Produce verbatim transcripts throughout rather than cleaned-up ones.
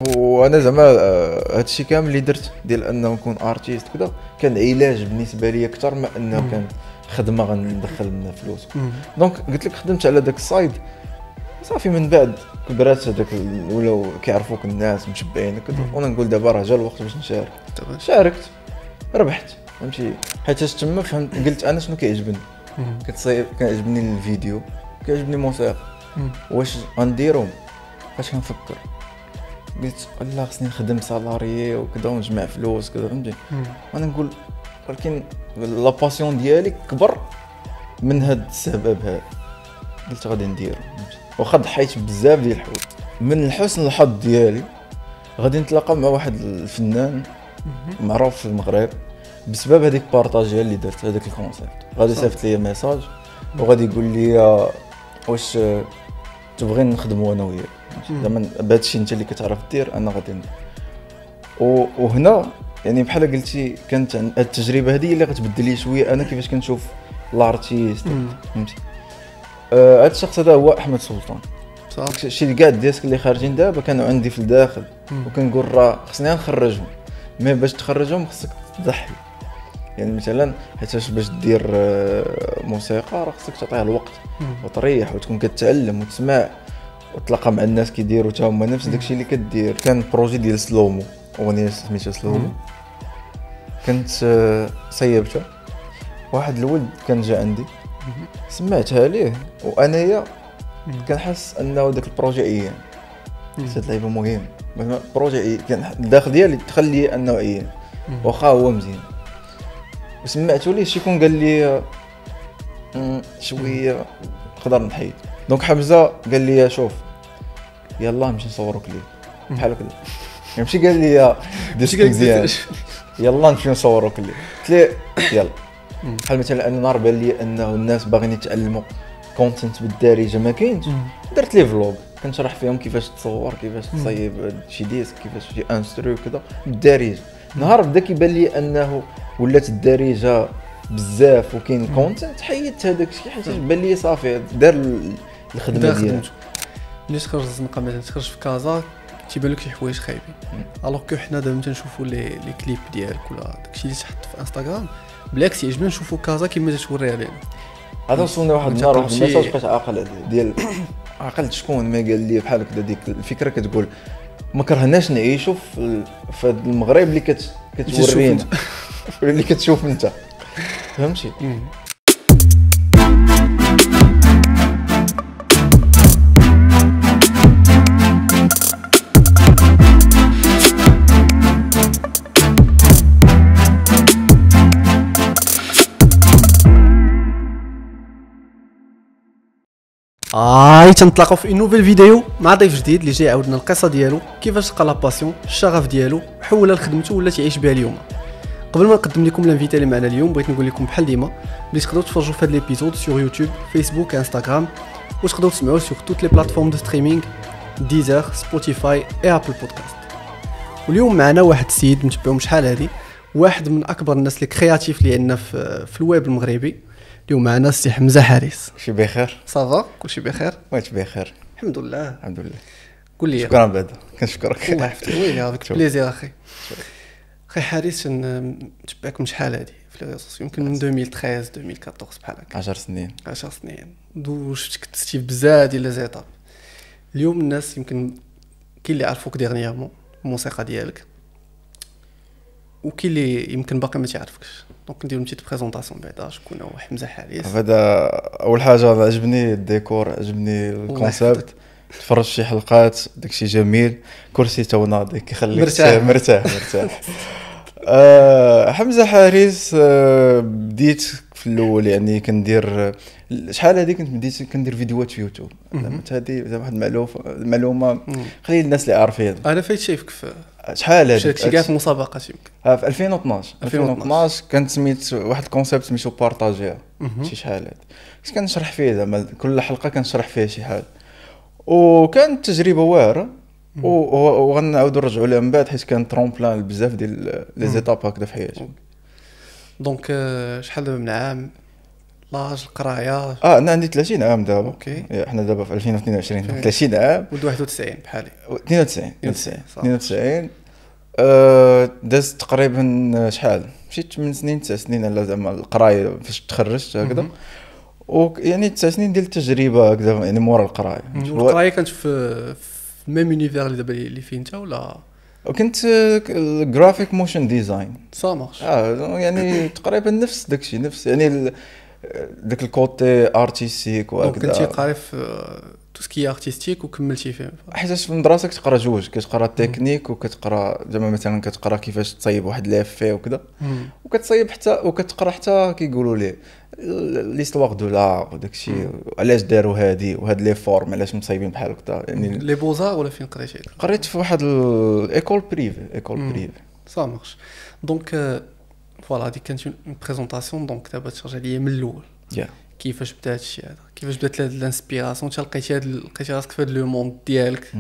وانا زعما آه، هادشي كامل اللي درت ديال انه نكون ارتيست كذا كان علاج بالنسبه لي اكثر ما انه كان خدمه غندخل منها فلوس. دونك قلت لك خدمت على داك السايد صافي. من بعد كبرات هذاك ولاو كيعرفوك الناس مشبعينك كذا، وانا نقول دابا راه جا الوقت باش نشارك. شاركت ربحت فهمتي، حيت تما فهمت قلت انا شنو كيعجبني. كتصايب كيعجبني الفيديو، كيعجبني الموسيقى، واش غنديرهم فاش كنفكر قلت والله خصني نخدم سالاريي وكذا ونجمع فلوس كذا فهمتي. انا نقول ولكن لا باسيون ديالي كبر من هاد السبب هذا، قلت غادي ندير واخا ضحيت بزاف ديال الحوايج. من حسن الحظ ديالي غادي نتلاقى مع واحد الفنان معروف في المغرب بسبب هذيك بارطاجيه اللي درت هذاك الكونسيبت. غادي صيفط لي ميساج وغادي يقول لي واش تبغي نخدموا انا وياك زعما بهذا الشيء انت اللي كتعرف دير انا غادي ندير. وهنا يعني بحال قلتي كانت التجربه هذه اللي غتبدل لي شويه انا كيفاش كنشوف لارتيست فهمتي. هذا آه الشخص هذا هو احمد سلطان. صح شي كاع الديسك اللي خارجين دابا كانوا عندي في الداخل وكنقول راه خصني نخرجهم، مي باش تخرجهم خصك تضحي. يعني مثلا حيتاش باش دير موسيقى راه خصك تعطيها الوقت وتريح وتكون كتعلم وتسمع وتلاقى مع الناس كيديروا حتى هما نفس داكشي اللي كدير. كان بروجي ديال سلومو، اغنيه سميتها سلومو، كنت صيبتها. واحد الولد كان جا عندي سمعتها ليه وانايا كنحس انه داك البروجي ايام هاد اللعيبه مهم. البروجي كان الداخل ديالي تخلي انه ايام واخا هو مزيان. وسمعتو ليه شيكون قال لي شويه نقدر نحيد. دونك حمزه قال لي شوف يلا نمشي نصوروا كليب بحال هكا، ماشي قال لي دير مزيان يلا نمشي نصوروا كليب. قلت ليه يلا. بحال مثلا انا نهار بان لي انه الناس باغيين يتعلموا كونتنت بالدارجه ما كاينش، درت لي فلوغ كنشرح فيهم كيفاش تصور كيفاش تصايب شي ديسك كيفاش شي انسترو كذا بالدارجه. نهار بدا كيبان لي انه ولات الدارجه بزاف وكاين كونتنت حيدت هذاك الشيء حيت بان لي صافي دار الخدمه ديالو. ملي تخرج الزنقه مثلا تخرج في كازا تيبان لك شي حوايج خايبين، الوغ كو حنا دابا تنشوفوا لي لي كليب ديالك ولا داكشي اللي تحط في انستغرام بالعكس يعجبنا نشوفوا كازا كيما توريها لنا. هذا وصلنا واحد النهار واحد الميساج بقيت عاقل ديال عقلت شكون ما قال لي بحال هكذا. ديك الفكره كتقول ما كرهناش نعيشوا في في المغرب اللي كت كتورينا اللي كتشوف انت فهمتي. هاي تنطلقوا في نوفيل فيديو مع ضيف جديد اللي جاي يعاودنا القصه ديالو كيفاش لقى لا باسيون الشغف ديالو حولها لخدمته ولا تعيش بها اليوم. قبل ما نقدم لكم الانفيتي اللي معنا اليوم بغيت نقول لكم بحال ديما بلي تقدروا تفرجوا في هذا ليبيزود سور يوتيوب فيسبوك انستغرام وتقدروا تسمعوه سور توت لي بلاتفورم دو ستريمينغ ديزر سبوتيفاي اي ابل بودكاست. واليوم معنا واحد السيد متبعو شحال هذه، واحد من اكبر الناس اللي كرياتيف اللي عندنا في, في الويب المغربي. اليوم معنا السي حمزه حارس. شي بخير؟ صافا كلشي بخير؟ واش بخير الحمد لله الحمد لله. قول لي. شكرا بعدا كنشكرك. الله يحفظك ويلي افيك بليزير اخي. اخي حارس نتبعك من شحال هادي في لي ريسوس يمكن من ألفين وثلاثة عشر ألفين وأربعطاش بحال هكا. عشر سنين عشر سنين وشفتك تستي بزاف ديال لي زيتاب. اليوم الناس يمكن كاين اللي عرفوك ديغنييرمون الموسيقى ديالك وكاين اللي يمكن باقي ما تعرفكش. دونك نديرو متي بريزونطاسيون بعدا شكون هو حمزه حارس. هذا اول حاجه عجبني الديكور عجبني الكونسيبت. تفرج شي حلقات داكشي جميل، كرسي تو ناضي كيخليك مرتاح مرتاح مرتاح. أه حمزه حارس أه بديت في الاول يعني كندير شحال هذه كنت بديت كندير فيديوهات في يوتيوب. هذه زعما واحد المعلومه معلومه خلي الناس اللي عارفين. انا فايت شايفك في شحال هذه شي كاع في مسابقات يمكن في ألفين واثناش ألفين واثناش كانت سميت واحد الكونسيبت سميتو بارطاجيا شي شحال هذه كنت كنشرح فيه زعما كل حلقه كنشرح فيه شي حاجه وكانت تجربه واعره وغنعاودوا نرجعوا لها من بعد حيت كان ترومبلان بزاف ديال لي زيتاب هكذا في حياتي. دونك شحال دابا من عام لاج القرايه. اه انا عندي ثلاثين عام دابا. اوكي. احنا دابا في ألفين واثنين وعشرين ثلاثين عام. ولد واحد وتسعين بحالي. اثنين وتسعين اثنين وتسعين اثنين وتسعين. أه دازت تقريبا شحال مشيت ثمانية سنين تسع سنين على زعما القرايه فاش تخرجت هكذا. ويعني تسع سنين ديال التجربه هكذا يعني مورا القرايه. القرايه كانت في في الميم يونيفير اللي دابا اللي فين انت ولا؟ وكنت الجرافيك موشن ديزاين. سا مارش. اه يعني تقريبا نفس داكشي نفس يعني داك الكوتي ارتيستيك وهكذا. كنتي قاري في تو سكي ارتستيك وكملتي فيه؟ حيتاش في المدرسه كتقرا جوج، كتقرا التكنيك وكتقرا زعما مثلا كتقرا كيفاش تصايب واحد لافي وكذا، وكتصايب حتى وكتقرا حتى كيقولوا ليه ليستوار دو لا وداكشي علاش داروا هادي وهاد لي فورم علاش مصايبين بحال هكذا يعني. لي بوزار ولا فين قريتي؟ قريت في واحد الايكول بريفي ايكول بريفي. سا مارش. دونك فوالا هذيك كانت اون بريزونطاسيون. دونك دابا ترجع ليا من الاول. يا كيفاش بدا هادشي هذا؟ كيفاش بدات هاد الانسبيراسيون؟ حتى لقيتي هاد لقيتي راسك في هاد لو موند ديالك؟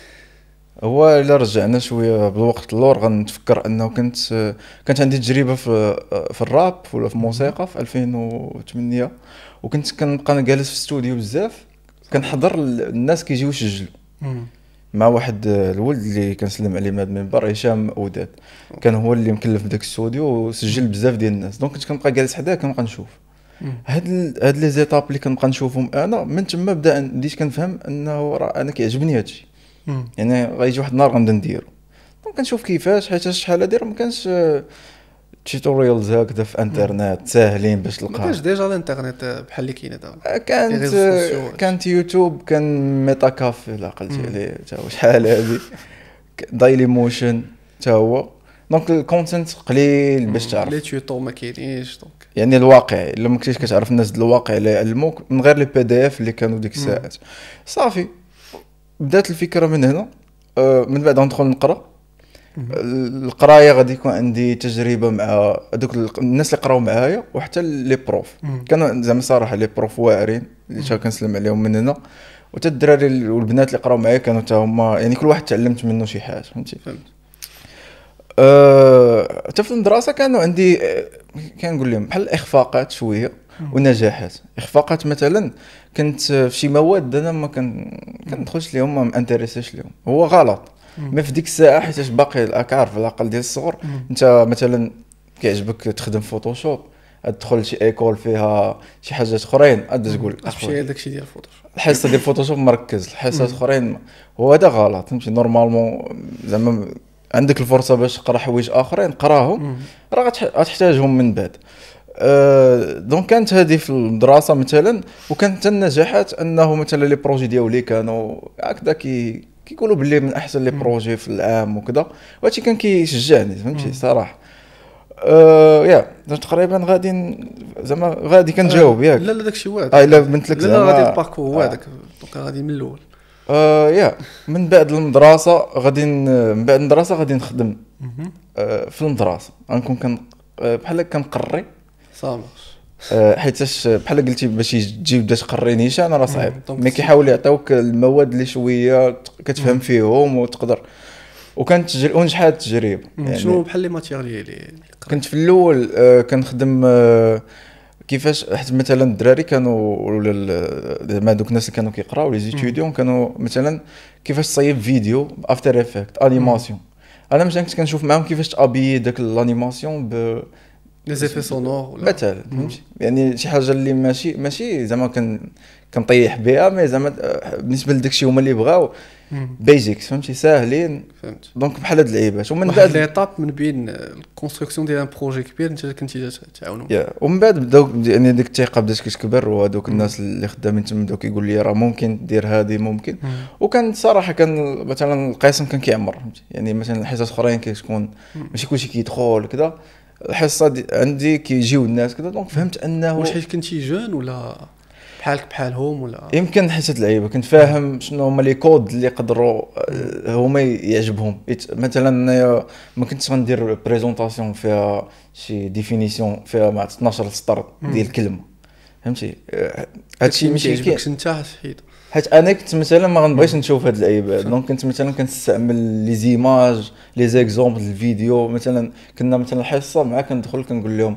هو الا رجعنا شويه بالوقت اللور غنتفكر انه كنت كانت عندي تجربه في في الراب ولا في الموسيقى في ألفين وثمانية، وكنت كنبقى جالس في الاستوديو بزاف كنحضر الناس كيجيو يسجلوا مع واحد الولد اللي كنسلم عليه من هذا المنبر، هشام اوداد. كان هو اللي مكلف بداك الاستوديو وسجل بزاف ديال الناس. دونك كنت كنبقى جالس حداه كنبقى نشوف هاد هاد لي زيتاب اللي كنبقى نشوفهم انا. من تما بدا بديت كنفهم انه راه انا كيعجبني هادشي، يعني غيجي واحد النهار غنبدا نديرو. دونك كنشوف كيفاش، حيت شحال هادي راه ما كانش توتوريالز هكذا في انترنت ساهلين باش تلقى. ما كانش ديجا الانترنت بحال اللي كاين دابا. كانت كانت يوتيوب، كان ميتا كافي لا قلتي عليه حتى هو شحال هادي، دايلي موشن حتى هو. دونك الكونتنت قليل باش تعرف لي توتو ما كاينينش. دونك يعني الواقع الا ما كنتيش كتعرف الناس ديال الواقع اللي يعلموك من غير لي بي دي اف اللي كانوا ديك الساعات. صافي بدات الفكره من هنا. من بعد ندخل نقرا القرايه، غادي يكون عندي تجربه مع دوك الناس اللي قراو معايا وحتى لي بروف. كانوا زعما صراحه لي بروف واعرين اللي تا كنسلم عليهم من هنا، وحتى الدراري والبنات اللي قراو معايا كانوا حتى هما يعني كل واحد تعلمت منه شي حاجه فهمتي. فهمت. أه حتى في المدرسه كانوا عندي كنقول لهم بحال اخفاقات شويه ونجاحات. اخفاقات مثلا كنت في شي مواد انا ما كان كندخلش ليهم، ما انتريسيش ليهم، هو غلط ما في ديك الساعه حيت باقي راك عارف على الاقل ديال الصغر. انت مثلا كيعجبك تخدم فوتوشوب، تدخل شي ايكول فيها شي حاجات اخرين غادي تقول اخويا داكشي ديال الفوتوشوب، الحصه ديال الفوتوشوب مركز، الحصات اخرين هو هذا غلط فهمتي. نورمالمون زعما عندك الفرصه باش تقرا حوايج اخرين قراهم، راه غتحتاجهم من بعد. أه دونك كانت هذه في المدرسه مثلا. وكانت النجاحات انه مثلا لي بروجي ديالي كانوا هكذا كي كيقولوا باللي من احسن لي بروجي في العام وكذا، وهادشي كان كيشجعني فهمتي صراحه. أه يا تقريبا غادي زعما غادي كنجاوب ياك. لا لا داكشي واعر. اه الا بنت لك زعما لا غادي الباركور هو هذاك. دونك غادي من الاول. أه يا من بعد المدرسه غادي من بعد المدرسه غادي نخدم أه في المدرسه. غنكون كن بحال كنقري صامش أه حيتاش بحال قلتي باش تجي بدا تقري نيشان راه صعيب. ملي كيحاولوا يعطيوك المواد اللي شويه كتفهم فيهم وتقدر. وكانت تجربه ونجحات التجربه يعني. شنو بحال لي ماتيريال اللي كنت في الاول أه كنخدم أه كيفاش حيت مثلا الدراري كانوا ولا زعما دوك الناس اللي كانوا كيقراو لي زيتيديون كانوا مثلا كيفاش تصايب فيديو بافتر افكت انيماسيون. انا مثلا كنت كنشوف معاهم كيفاش تابي داك الانيماسيون ب لي زيفي سونور مثلا فهمتي. يعني شي حاجه اللي ماشي ماشي زعما كان كنطيح بها مي زعما بالنسبه لداكشي هما اللي بغاو بيزيكس فهمتي ساهلين. فهمت. دونك بحال هاد اللعيبات. ومن بعد ليطاب من بين الكونستركسيون ديال ان بروجي كبير انت كنتي تعاونوا. yeah. ومن بعد بداو يعني ديك الثقه بدات كتكبر، وهذوك الناس اللي خدامين تما بداو كيقول لي راه ممكن دير هذه ممكن. وكان صراحه كان مثلا القسم كان كيعمر فهمتي. يعني مثلا الحصص اخرين كتكون ماشي كلشي كيدخل كذا، الحصه دي عندي كيجيو الناس كذا. دونك فهمت انه واش حيت كنتي جون ولا بحالك بحالهم ولا يمكن حيت اللعيبه كنت فاهم شنو هما لي كود اللي يقدروا هما يعجبهم. مثلا ما كنتش غندير بريزونطاسيون فيها شي ديفينيسيون فيها مع اثناش سطر ديال الكلمه فهمتي. هادشي ماشي يعجبك انت حيت حيت انا كنت مثلا ما غنبغيش نشوف هاد اللعيبات. دونك كنت مثلا كنستعمل لي زيماج لي زيكزامبل الفيديو. مثلا كنا مثلا الحصه مع كندخل كنقول لهم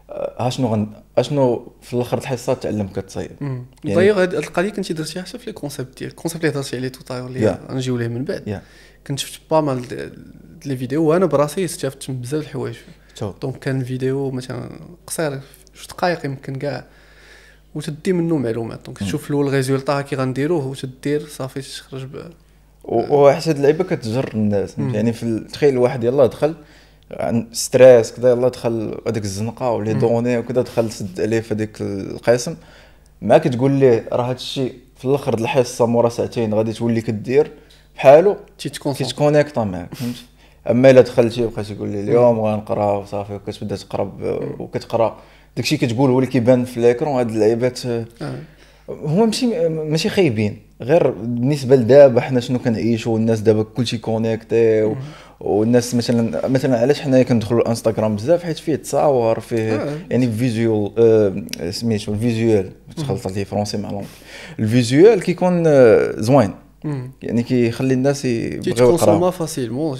ها شنو غن... اشنو في الاخر الحصه تعلم كتصايب. يعني دايوغ هاد القضيه كنتي درتيها حتى في لي كونسيبت ديال الكونسيبت اللي هضرتي عليه توطايور اللي غنجيو ليه من بعد. yeah. كنت شفت با مال لي فيديو وانا براسي استفدت من بزاف الحوايج. دونك كان فيديو مثلا قصير جوج دقائق يمكن كاع وتدي منه معلومات. دونك تشوف الاول ريزولطا كي غنديروه وتدير صافي تخرج ب وحتى اللعيبه كتجر الناس. يعني في تخيل واحد يلاه دخل عن ستريس كذا يلاه دخل هذيك الزنقه ولي دوني وكذا دخل سد عليه في هذيك القسم ما كتقول ليه راه هذا الشيء في الاخر د الحصه مورا ساعتين غادي تولي كدير بحالو كيتكونيكطا معاك فهمتي. اما الا دخلتي وبقيتي تقول لي اليوم غنقرا وصافي وكتبدا تقرا وكتقرا داكشي كتقول هو اللي كيبان في الاكرون. هاد اللعيبات هما ماشي ماشي خايبين غير بالنسبه لدابا حنا شنو كنعيشوا والناس دابا كلشي كونيكتي والناس مثلا مثلا علاش حنايا كندخلوا الانستغرام بزاف حيت فيه تصاور فيه آه. يعني فيزيوال آه سميتو الفيزيوال تخلط لي فرونسي مع لونغ الفيزيوال كيكون آه زوين يعني كيخلي الناس يبغيو يقراو فاسيلمون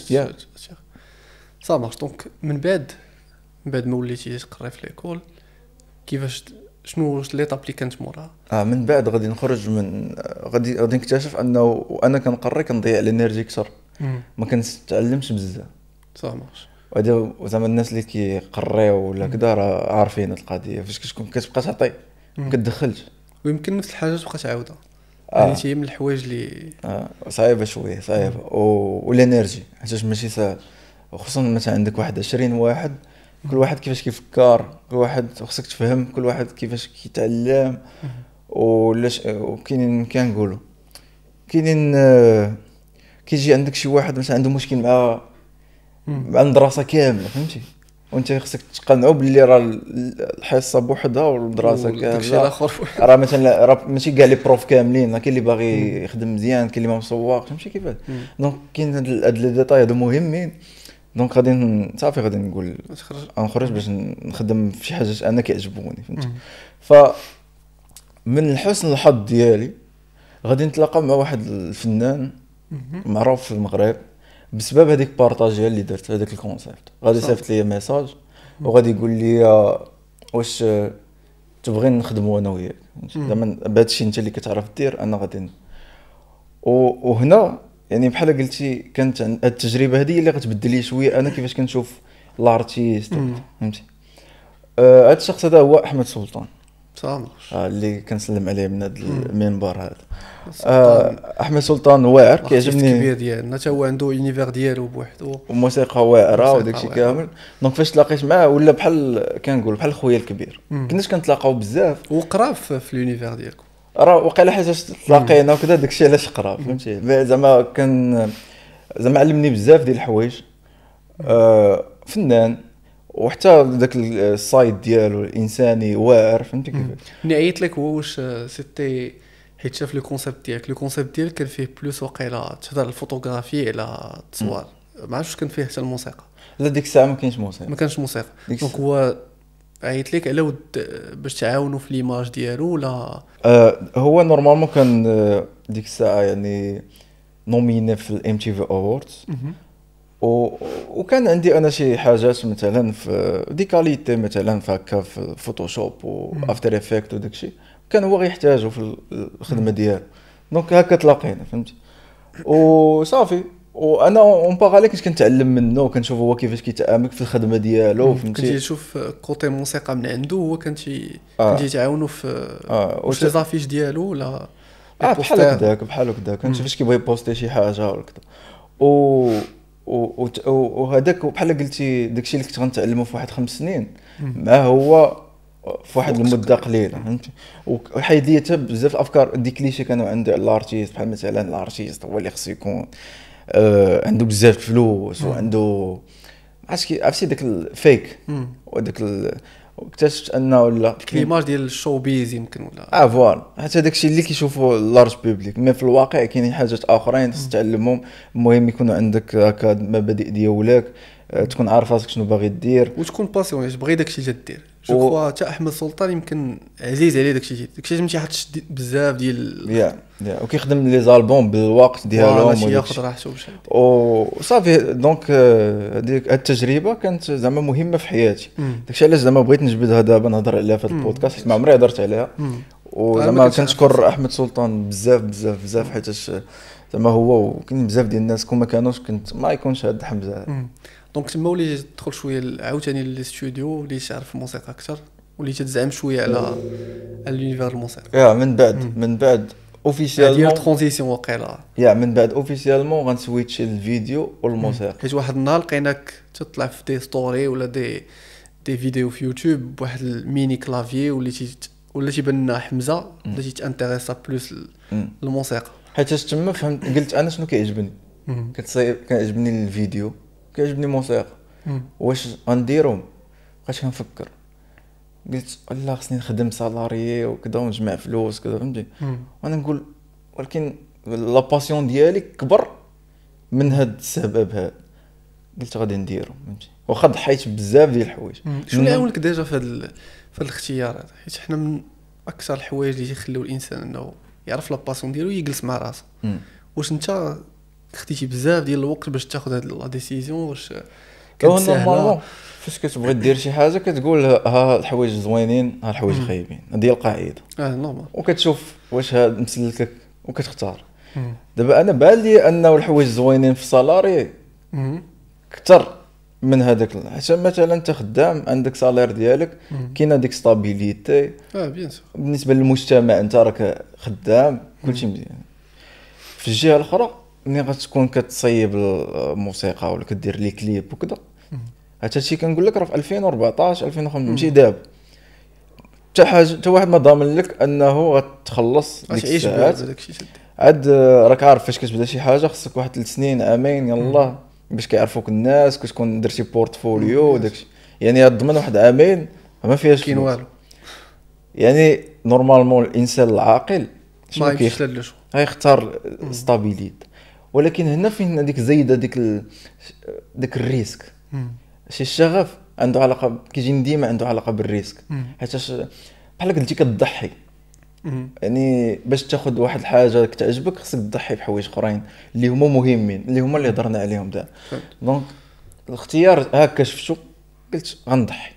صا مارش. دونك من بعد من بعد ما وليتي تقري في ليكول كيفاش شنو ليطاب اللي كانت موراها؟ اه من بعد غادي نخرج من غادي غادي نكتشف انه وانا كنقري كنضيع الانرجي كثر ما كنتعلمش بزاف صح مارش. وهذا زعما الناس اللي كيقريو ولا كذا راه عارفين القضيه فاش كتكون كتبقى تعطي ما كتدخلش ويمكن نفس الحاجه تبقى تعاودها. يعني شي من الحوايج اللي اه صعيبه شويه صعيبه والانرجي حيت ماشي ساهل وخصوصا مثلا عندك واحد عشرين واحد كل واحد كيفاش كيفكر كل واحد خصك تفهم كل واحد كيفاش كيتعلم ولاش وكاينين كنقولوا كاينين كيجي عندك شي واحد مثلا عنده مشكل مع مع الدراسه كامله فهمتي وانت خصك تقنعو باللي راه الحصه بوحدها والدراسه كامله راه مثلا راه ماشي كاع لي بروف كاملين كاين اللي باغي يخدم مزيان كاين اللي ما مسوق فهمتي كيفاش. دونك كاين هاد لي ديتاي هادو مهمين. دونك غادي صافي غادي نقول نخرج باش نخدم في شي حاجات انا كيعجبوني فهمتي. ف من الحسن الحظ ديالي غادي نتلاقى مع واحد الفنان معروف في المغرب بسبب هذيك بارطاجيه اللي درت هذاك الكونسيبت. غادي صيفط لي ميساج وغادي يقول لي واش تبغي نخدموا انا وياك زعما بهذا الشيء انت اللي كتعرف دير انا غادي. وهنا يعني بحال قلتي كانت هاد التجربه هذه اللي غتبدل لي شويه انا كيفاش كنشوف لارتيست فهمتي. هذا الشخص هذا هو احمد سلطان صامر آه اللي كنسلم عليه من هذا المنبر هذا. آه احمد سلطان واعر كيعجبني كبير ديالنا حتى هو عنده يونيفير ديالو بوحدو وموسيقى واعره وداكشي كامل. دونك فاش تلاقيت معاه ولا بحال كنقول بحال خويا الكبير كناش كنتلاقاو بزاف وقرا في اليونيفير ديالكم راه وقيلا حاجه تلاقينا وكذا داكشي علاش قرا فهمتي. زعما كان زعما علمني بزاف ديال الحوايج. آه فنان وحتى داك السايد ديالو الانساني واعر فهمتي كيفاش. ملي عيط لك هو واش سيتي حيت شاف لو كونسيبت ديالك لو كونسيبت ديالك كان فيه بلوس وقيلا تهضر الفوتوغرافي على التصوير ما عرفتش كان فيه حتى الموسيقى لا ديك الساعه ما كاينش موسيقى ما كانش موسيقى. دونك هو عيط لك على ود باش تعاونوا في ليماج ديالو ولا آه هو نورمالمون كان ديك الساعه يعني نوميني في الام تي في اووردز و... وكان عندي انا شي حاجات مثلا في دي كاليتي مثلا فهكا في فوتوشوب وافتر افكت وداكشي كان هو غيحتاجو في الخدمه ديالو. دونك هكا تلاقينا فهمتي وصافي وانا اون باراليل كنت كنتعلم منه وكنشوف هو كيفاش كيتعامل في الخدمه ديالو فهمتي. كنتي تشوف كوتي موسيقى من عنده هو كنتي آه. كنتي تعاونوا في آه. واش لي زافيش ديالو ولا اه بحال هكاك بحال هكاك كنت فاش كيبغي يبوستي شي حاجه ولا كذا و وهذاك بحال قلتي داكشي اللي كنت غنتعلمه في واحد خمس سنين مع هو في واحد المده قليله فهمتي. وحيد لي حتى بزاف الافكار دي كليشي كانوا عند الارتيست بحال مثلا الارتيست هو اللي خصو يكون آه عنده بزاف الفلوس وعنده عرفتي عرفتي داك الفيك وداك واكتشفت انه ولا ليماج ديال الشو بيز يمكن ولا اه فوالا حتى داكشي اللي كيشوفوا اللارج بوبليك مي في الواقع كاينين حاجات اخرين خصك تعلمهم. المهم يكون عندك هكا مبادئ ديالك تكون عارف راسك شنو باغي دير وتكون باسيون تبغي داكشي اللي تدير جو كوا حتى احمد سلطان يمكن عزيز عليه داكشي داكشي ما تيحطش بزاف ديال يا يا وكيخدم لي زالبوم بالوقت ديالهم وياخذ راحته باش وصافي. دونك هذيك التجربه كانت زعما مهمه في حياتي. داكشي علاش زعما بغيت نجبدها دابا نهضر عليها في هذا البودكاست حيت ما عمري هضرت عليها. وزعما كنشكر احمد سلطان بزاف بزاف بزاف حيتاش زعما هو وكاين بزاف ديال الناس كون ما كانوش كنت ما يكونش هاد حمزه. دونك تما وليت تدخل شويه عاوتاني للاستوديو وليت تعرف الموسيقى اكثر وليت تزعم شويه على اليونيفير الموسيقى. يا من بعد من بعد اوفيسيالمون ديال ترانزيسيون واقيلا. يا من بعد اوفيسيالمون غنسويتشي الفيديو والموسيقى. حيت واحد النهار لقيناك تطلع في دي ستوري ولا دي دي فيديو في يوتيوب بواحد الميني كلافيي وليتي ولا تيبان لنا حمزه ولا تيتانتيريسا بلوس الموسيقى. حيتاش تما فهمت قلت انا شنو كيعجبني. كتصايب كيعجبني الفيديو كيعجبني الموسيقى. واش غنديرهم بقيت كنفكر قلت والله خصني نخدم سالاريي وكذا ونجمع فلوس كذا فهمتي. وانا نقول ولكن لا باسيون ديالي كبر من هاد السبب هذا. قلت غادي نديرو فهمتي واخا ضحيت بزاف ديال الحوايج. شنو اللي عاونك ديجا في هاد في هاد الاختيار هذا حيت حنا من اكثر الحوايج اللي تيخليو الانسان انه يعرف لا باسيون ديالو يجلس مع راسو. واش انت خديتي بزاف ديال الوقت باش تاخذ هاد لا ديسيزيون واش كان نورمالمون فاش كتبغي دير شي حاجه كتقول ها الحوايج زوينين ها الحوايج خايبين هذه القاعده اه نورمال وكتشوف واش هاد مسلكك وكتختار. دابا انا بان لي انه الحوايج زوينين في السالاري اكثر من هذاك حتى مثلا انت خدام عندك سالير ديالك كاينه ديك ستابيليتي اه بيان سور بالنسبه للمجتمع انت راك خدام كلشي مزيان. في الجهه الاخرى ملي غتكون كتصيب الموسيقى ولا كدير لي كليب وكذا هذا الشيء كنقول لك راه في ألفين وأربعطاش ألفين وخمسة ماشي دابا حتى حاجه حتى واحد ما ضامن لك انه غتخلص ديك الساعات. عاد راك عارف فاش كتبدا شي حاجه خصك واحد ثلاث سنين عامين يلا باش كيعرفوك الناس كتكون درتي بورتفوليو وداكشي يعني تضمن واحد عامين ما فيهاش كاين والو. يعني نورمالمون الانسان العاقل ما يمشيش غيختار ستابيليت. ولكن هنا فين هذيك زايده ديك ال... ديك الريسك. شي الشغف عنده علاقه كيجي ديما عنده علاقه بالريسك حيتاش بحال قلتي كتضحي. يعني باش تاخذ واحد الحاجه كتعجبك خصك تضحي بحوايج اخرين اللي هما مهمين اللي هما اللي هضرنا عليهم دابا. دونك الاختيار هكا شفتو قلت غنضحي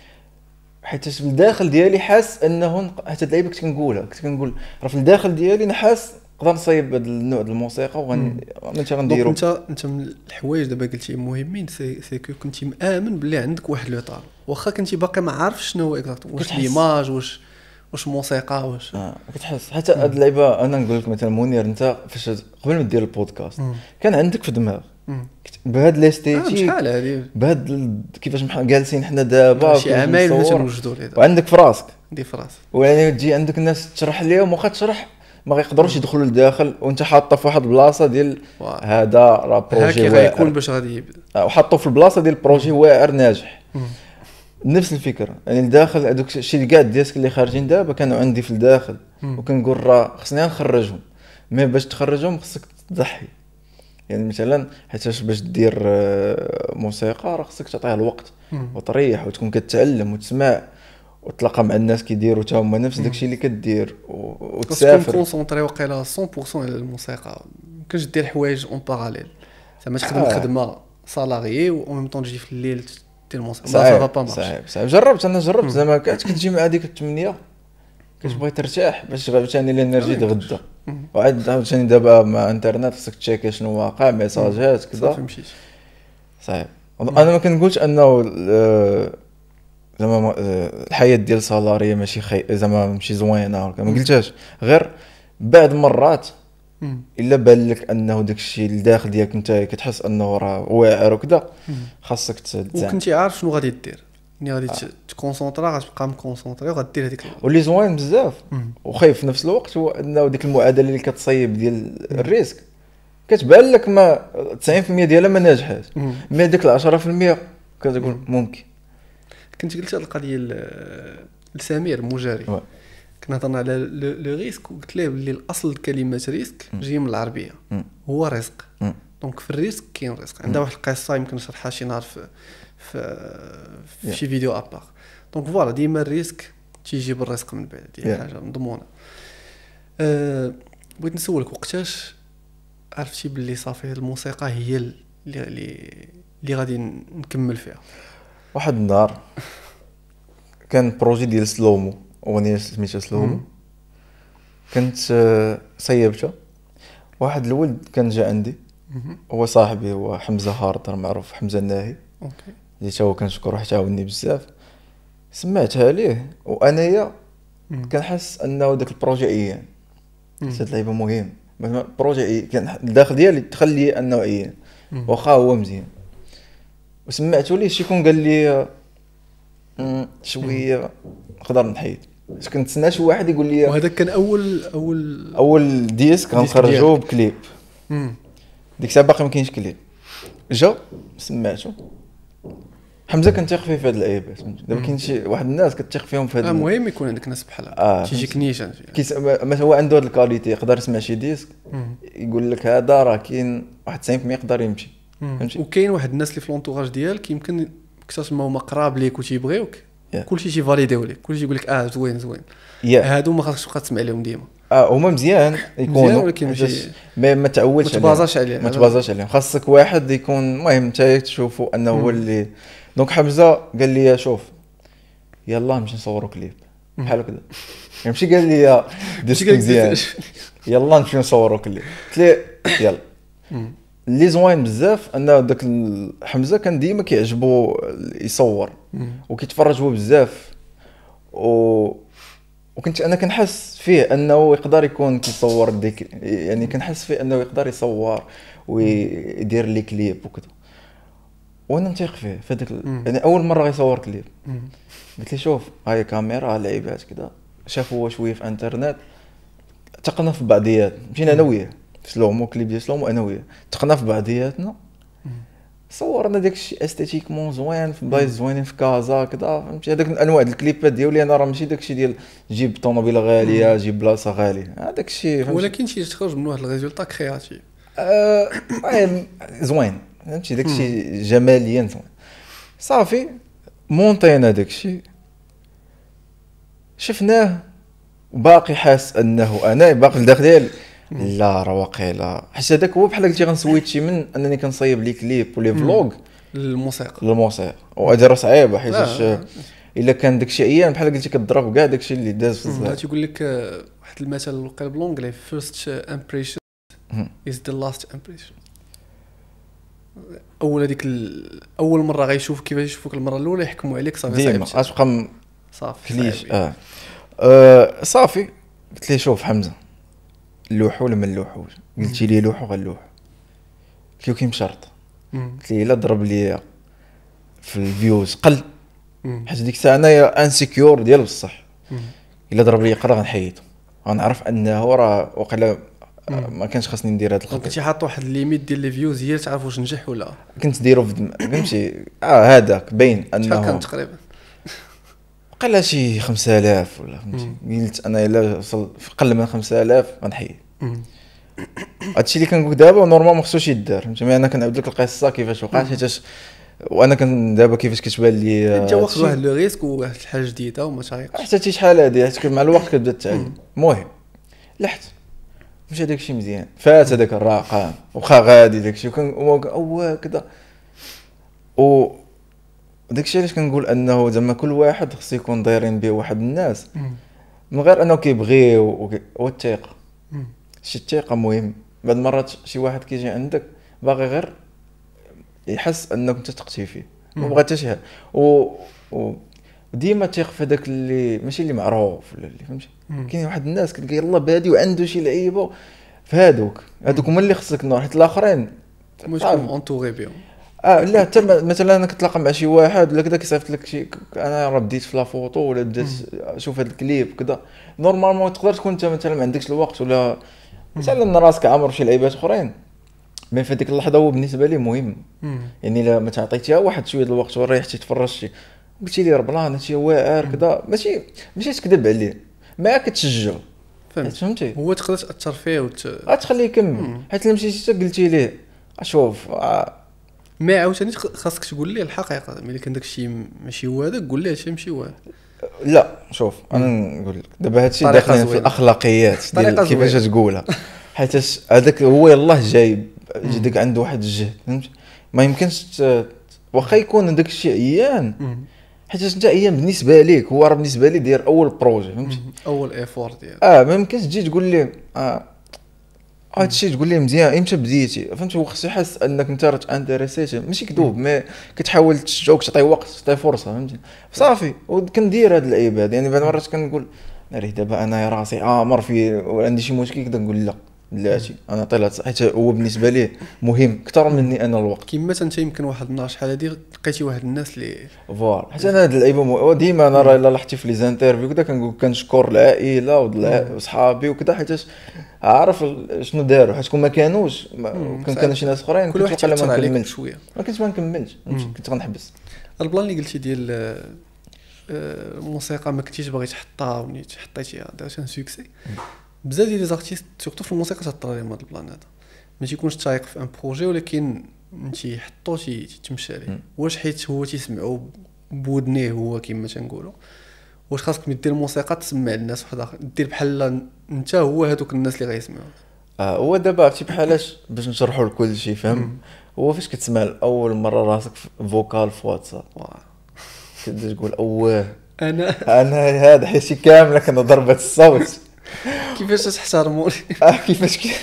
حيت في الداخل ديالي حاس انه حتى اللعيبه كنت كنقولها كنت كنقول راه في الداخل ديالي انا حاس نقدر نصايب هذا النوع ديال الموسيقى وغنمشي غنديرو. انت انت من الحوايج دابا قلتي مهمين سي سي كو كنتي مآمن بلي عندك واحد لو طال واخا كنتي باقي ما عارفش شنو هو اكزاكتومون واش ليماج واش واش موسيقى واش اه كتحس حتى هاد اللعيبه. انا نقول لك مثلا منير انت فاش قبل ما دير البودكاست كان عندك في دماغ بهاد ليستيتيك شحال هادي بهاد كيفاش جالسين حنا دابا شي عامين تنوجدوا ليه وعندك في راسك دي في راسك ويعني تجي عندك الناس تشرح ليهم واخا تشرح ما غيقدروش يدخلوا لداخل وانت حاطه في واحد البلاصه ديال هذا راه بروجي واعر غيكون باش غادي يبدا وحطوا في البلاصه ديال البروجي واعر ناجح. نفس الفكره يعني الداخل هذوك الشيء كاع ديالك اللي خارجين دابا كانوا عندي في الداخل وكنقول راه خصني نخرجهم مي باش تخرجهم خصك تضحي. يعني مثلا حيتاش باش دير موسيقى راه خصك تعطيها الوقت وتريح وتكون كتعلم وتسمع وتلاقى مع الناس كيديروا حتى هما نفس داكشي اللي كدير وتسافر كونسونطري واقيلا مية بالمية على الموسيقى. ممكنش دير حوايج اون باراليل زعما تخدم آه. خدمه سالاريي و ميم طون تجي في الليل دير الموسيقى صعيب با صعيب صعيب. جربت انا جربت زعما كتجي مع هذيك الثمانية كتبغي ترتاح باش عاوتاني الانرجي تغدا وعاد عاوتاني دابا مع انترنت خصك تشيكي شنو واقع ميساجات كذا صافي مشيت صعيب. انا ما كنقولش انه زعما الحياه ديال سالاريه ماشي خي... زعما ماشي زوينه ما قلتهاش غير بعد مرات الا بان لك انه داك الشيء الداخل ديالك انت كتحس انه راه واعر وكذا خاصك تزعم وكنتي عارف شنو غادي دير ملي غادي تكونسونطرا غتبقى مكونسونطري وغدير هذيك. واللي زوين بزاف وخايف في نفس الوقت هو انه ديك المعادله اللي كتصايب ديال الريسك كتبان لك ما تسعين بالمية ديالها ما ناجحاش مي ديك عشرة بالمية كتقول ممكن. كنت قلت هذه القضيه لسمير مجاري كنا هضرنا على لو ريسك وقلت له بلي الاصل كلمه ريسك جاي من العربيه هو رزق. دونك في الريسك كاين ريسك. عندها واحد القصه يمكن نشرحها شي نهار في في, في شي فيديو ابار. دونك فوالا ديما الريسك تيجي بالرزق من بعد، دي حاجه مضمونه. أه بغيت نسولك وقتاش عرفتي باللي صافي الموسيقى هي اللي اللي اللي غادي نكمل فيها؟ واحد النهار كان بروجي ديال سلومو، اغنيه سميتها سلومو، كنت صيبتها. واحد الولد كان جا عندي، هو صاحبي، هو حمزه هاردر، معروف حمزه الناهي، اوكي، اللي تا هو كنشكرو حتى عاوني بزاف. سمعتها ليه وانايا كنحس انه داك البروجي ايان هاد اللعيبه مهم، البروجي كان الداخل ديالي تخلي انه ايان واخا هو مزيان. وسمعتو ليه شيكون قال لي شويه نقدر نحيد، باش كنتسنى شي واحد يقول لي. وهذا كان اول اول اول ديسك غنخرجوه بكليب. ديك الساعه باقي ما كاينش كليب. جا سمعتو حمزه كنتيق فيه في هاد اللعيبات. دابا كاين شي واحد الناس كتيق فيهم في هاد المهم يكون عندك ناس بحال هكا آه تيجيك نيشان كيس ما هو عنده هاد الكاليتي، يقدر يسمع شي ديسك يقول لك هذا راه كاين واحد تسعين بالمية يقدر يمشي، فهمتي. وكاين واحد الناس اللي في لونطوراج ديالك يمكن كثرت ما هما قراب ليك وتيبغيوك yeah. كلشي تيفاليديو لك، كلشي يقول لك اه زوين زوين yeah. هادو ما خاصكش تبقى تسمع لهم ديما. اه هما مزيان يكونوا، ما ما تعودش ما تبازاش عليه ما تبازاش عليهم. خاصك واحد يكون المهم انت تشوفوا انه هو اللي. دونك حمزه قال لي شوف يلا نمشي نصوروا كليب بحال هكذا، ماشي قال لي ديسك مزيان يلا نمشي نصوروا كليب. قلت له يلا. اللي زوين بزاف انه داك حمزه كان ديما كيعجبو يصور وكيتفرج هو بزاف، و وكنت انا كنحس فيه انه يقدر يكون كيصور ديك، يعني كنحس فيه انه يقدر يصور ويدير لي كليب وكذا، وانا نثيق فيه في هذاك يعني اول مره غيصور كليب. قلت لي شوف هاي كاميرا لعيبات كذا، شاف هو شويه في انترنت، تقنا في بعضيات، مشينا انا وياه سلومو كليب ديال سلومو انا وياه، تقنا في بعضياتنا، صورنا داك الشيء استيتيكمون زوين في بلايص زوينين في كازا كذا، فهمتي. هذاك انواع الكليبات ديالي انا راه ماشي داك الشيء ديال جيب طوموبيله غاليه جيب بلاصه غاليه، هذاك الشيء ولكن شي تخرج من واحد الريزولطا كرياتيف اه زوين، فهمتي. داك الشيء جماليا زوين. صافي مونطينا داك الشيء، شفناه وباقي حاس انه انا باقي الداخل ديالي لا راه واقيلا، حيت هذاك هو بحال قلتي غنسويتشي من انني كنصايب لي كليب ولي فلوغ للموسيقى للموسيقى، وهذا راه صعيبه حيت الا كان داكشي ايام بحال قلتي كضرب كاع داكشي اللي داز في الزهر. تيقول لك واحد المثل وقيل بالونجلي فيرست امبريشن از ذا لاست امبريشن. اول هذيك اول مره غيشوف كيفاش يشوفوك المره الاولى يحكموا عليك صافي ديما غتبقى صافي كليش. اه, آه صافي. قلت لي شوف حمزه اللوحو ولا ما اللوحوش؟ قلتي لي لوحو غنلوح. قلت له كاين شرط، قلت لي الا ضرب لي في الفيوز قل، حيت ديك الساعه انايا انسيكيور ديال بصح، الا ضرب لي قرا غنحيدو، غنعرف انه راه وقيلا ما كانش خاصني ندير هذا الخطوه. كنتي حاط واحد الليميت ديال لي فيوز هي تعرف واش نجح ولا كنت ديرو فهمتي. اه هذاك باين انه شحال كان تقريبا قال شي خمسة آلاف ولا فهمتي. قلت انا الا وصل قل من خمسة آلاف غنحيد. هادشي اللي كنقول دابا نورمال ما خصوش يدار، فهمتي. انا كنعاود لك القصه كيفاش وقعت، حيت وانا كن دابا كيفاش كتبان لي انت واخد واحد لو ريسك وواحد الحاجه جديده وما طايقش حتى شي شحال هادي، حيت مع الوقت كتبدا تتعلم. المهم لحت مشى داكشي مزيان، فات هذاك الرقم وخا غادي داكشي وكان او كذا. و داكشي علاش كنقول انه زعما كل واحد خصو يكون دايرين به واحد الناس من غير انه كيبغيو والثقه. شي الثقه مهم. بعض المرات شي واحد كيجي عندك باغي غير يحس انك انت تقتي فيه، ما بغا حتى شي حاجه، و وديما تيق في داك اللي ماشي اللي معروف ولا اللي فهمتي. كاين واحد الناس كتلقى يلاه بادي وعنده شي لعيبه فهادوك هادوك هما اللي خصك نروح، حيت الاخرين مش اونطوري بهم. اه لا حتى مثلا انا كتلاقى مع شي واحد ولا كذا كيصيفط لك شي انا راه بديت في لا فوتو ولا بديت شوف هذا الكليب كذا، نورمالمون تقدر تكون انت مثلا ما عندكش الوقت ولا مثلا راسك عامر شي لعيبات اخرين، مي في ديك اللحظه هو بالنسبه لي مهم. يعني الا ما تعطيتيها واحد شويه الوقت وريحتي تفرجتي قلتي لي راه بلان هادشي واعر كذا، ماشي ماشي تكذب عليه، ما كتشجع فهمتي. هو تقدر تاثر فيه وت غتخليه يكمل. حيت الا مشيتي حتى قلتي ليه اشوف آه ما عاوتاني خاصك تقول لي الحقيقه ملي كان داك الشيء ماشي هو هذاك قول لي هادشي ماشي هو. لا شوف انا نقول لك دابا هادشي طريقة داخلين في زوينة. الاخلاقيات ديال طريقة كيفاش زوينة. تقولها، حيت هذاك هو يلاه جايب جدك عنده واحد الجهد فهمتي. ما يمكنش ت- واخا يكون داك الشيء عيان، حيت انت عيان بالنسبه ليك، هو راه بالنسبه لي داير اول بروجي فهمتي. اول ايفور ديال اه ما يمكنش تجي تقول لي اه هاد الشيء تقول لي مزيان امتى بديتي فهمتي. هو خصو يحس انك انت راه انتريسيتي ماشي كذوب، ما كتحاول تشجعوك تعطيه وقت تعطيه فرصه فهمتي صافي. وكندير هاد العباد يعني بعض المرات كنقول ناري دابا انا راسي امر في وعندي شي مشكل كذا نقول لا بلاتي انا عطيلها حيت هو بالنسبه ليه مهم اكثر مني انا الوقت. كيما انت يمكن واحد النهار شحال هادي لقيتي واحد الناس اللي فوالا حيت انا هاد اللعيبه مو... ديما انا راه الا لحتي في لي زانترفيو كذا كنقول كنشكر العائله وصحابي وكذا حيت عارف ال- شنو داروا، حيت كون ما كانوش ما- كان كانوا شي ناس اخرين كل واحد كنت واقيلا تيأثر ما عليك نكملش شويه. ما كنتش ما نكملش فهمتي، كنت غنحبس. البلان اللي قلتي ديال آه، آه، الموسيقى ما كنتيش باغي تحطها وني حطيتيها دارت ان سوكسي. بزاف ديال لي زارتيست سورتو في الموسيقى تهضر عليهم هذا البلان هذا، ما تيكونش تايق في ان بروجي ولكن انت حطو تي تمشي عليه. واش حيت هو تيسمعو بودنيه هو كما تنقولوا، واش خاصك ملي دير الموسيقى تسمع الناس واحد اخر دير بحال انت هو هذوك الناس اللي غيسمعوا. آه هو دابا عرفتي بحالاش باش نشرحوا لكل شيء فهم. هو فاش كتسمع اول مره راسك في فوكال في واتساب كتبدا تقول اوه انا انا هذا حياتي كامله كنا ضربه الصوت كيفاش تحترموني. آه كيفاش كي...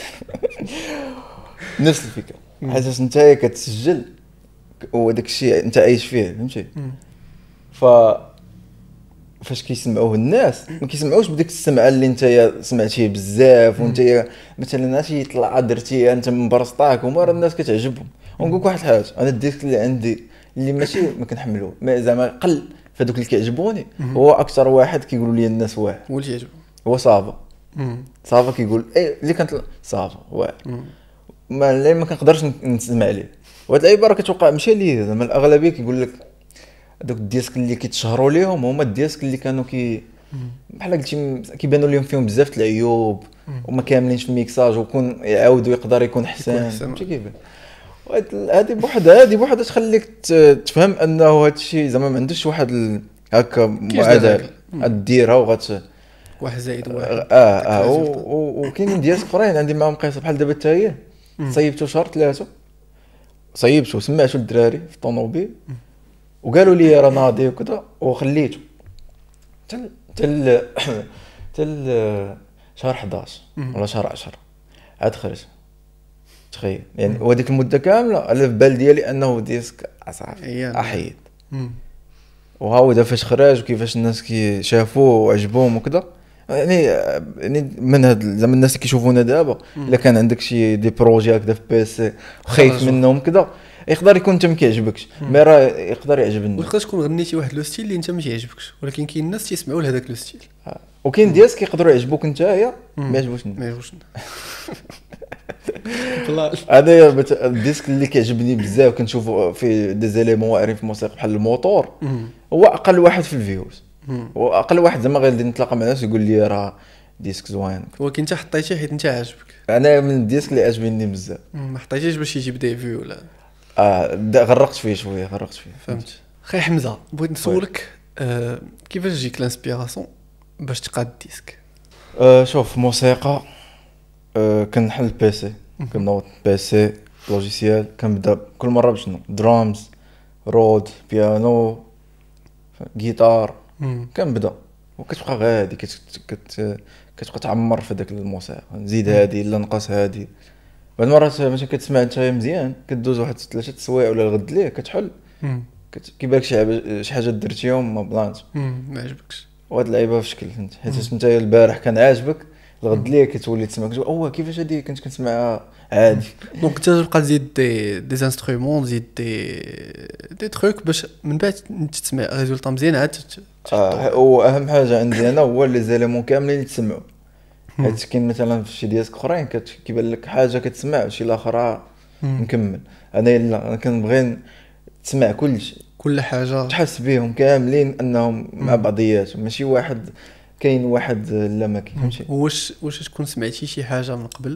نفس الفكره حيت انت كتسجل وداك الشيء انت عايش فيه فهمتي. ف فاش كيسمعوه الناس ما كيسمعوش بديك السمعه اللي انت سمعتيه بزاف وانت مثلا شي يطلع درتي انت من برسطاك وما راه الناس كتعجبهم. ونقول لك واحد الحاجه انا الديسك اللي عندي اللي ماشي ما كنحملوه ما زعما قل فدوك اللي كيعجبوني هو اكثر واحد كيقولوا لي الناس واحد هو اللي يعجبو هو صافا. صافا كيقول اي اللي كانت صافا واحد ما اللي ما كنقدرش نسمع ليه. وهاد اللعيبه راه كتوقع مشى ليه زعما الاغلبيه كيقول لك هذوك الديسك اللي كيتشهروا ليهم هما الديسك اللي كانوا كي بحال قلتي كيبانوا لهم فيهم بزاف العيوب وما كاملينش في الميكساج وكون يعاودوا يقدر يكون حسن فهمتي كيفاش. هذه بوحدها هذه بوحدها تخليك تفهم انه هذا الشيء زعما ما عندوش واحد ال... هكا معادله ديرها وغت واحد زائد واحد اه اه وكاينين ديالك اخرين عندي معاهم قصه بحال دابا حتى هي صيبتو شهر ثلاثه صيبتو سمعتو الدراري في الطوموبيل وقالوا لي راه ناضي وكذا وخليته تل تل تل شهر احداش ولا شهر عشرة عاد خرج. تخيل يعني وهذيك المده كامله على في بال ديالي انه ديسك صافي احيد. وها هو دابا فاش خرج وكيفاش الناس كي شافوه وعجبهم وكذا يعني يعني من هاد زعما الناس اللي كيشوفونا دابا الا كان عندك شي دي بروجي هكذا في بيسي وخايف منهم كذا يقدر يكون انت ما كيعجبكش مي راه يقدر يعجب الناس. وتقدر تكون غنيتي واحد لو ستيل اللي انت ما كيعجبكش ولكن كاين الناس تيسمعوا لهذاك لو ستيل آه. وكاين ديالك كيقدروا يعجبوك نتايا ما يعجبوش ما يعجبوش والله. هذا الديسك اللي كيعجبني بزاف كنشوفوا في دي زيليمون واعرين في الموسيقى بحال الموتور هو اقل واحد في الفيوز واقل واحد زعما غير نتلاقى مع ناس يقول لي راه ديسك زوين ولكن انت حطيتيه حيت انت عاجبك. انا من الديسك اللي عجبني بزاف ما حطيتيش باش يجيب دي فيو ولا اه غرقت فيه شويه غرقت فيه فهمت. خي حمزه بغيت نسولك آه كيفاش جيك لانسبيراسيون باش تقاد الديسك؟ آه شوف موسيقى آه كنحل بيسي كنوض بيسي لوجيسيال كنبدا كل مره بشنو درامز رود بيانو جيتار كنبدا وكتبقى غادي كت كت كتبقى تعمر في داك الموسيقى نزيد هادي لا نقص هادي. بعض المرات ماشي كتسمع انت مزيان كدوز واحد ثلاثه السوايع ولا الغد ليه كتحل كيبانك شي شي حاجه درتيهم ما بلانش ما عجبكش وهاد اللعيبه في شكل فهمت حيت انت البارح كان عاجبك الغد ليه كتولي تسمع كتقول اوه كيفاش هادي كنت كنسمعها عادي. دونك انت تبقى تزيد دي دي انسترومون تزيد دي دي تروك باش من بعد تسمع ريزولطا مزيان عاد اه. واهم حاجه عندي انا هو لي زيليمون كاملين يتسمعوا حيت كاين مثلا في شي دياسك اخرين كيبان لك حاجه كتسمع وشي الاخرى نكمل. انا الا كنبغي تسمع كلشي كل حاجه تحس بهم كاملين انهم مع بعضياتهم ماشي واحد كاين واحد لا ما كاينش. واش واش تكون سمعتي شي حاجه من قبل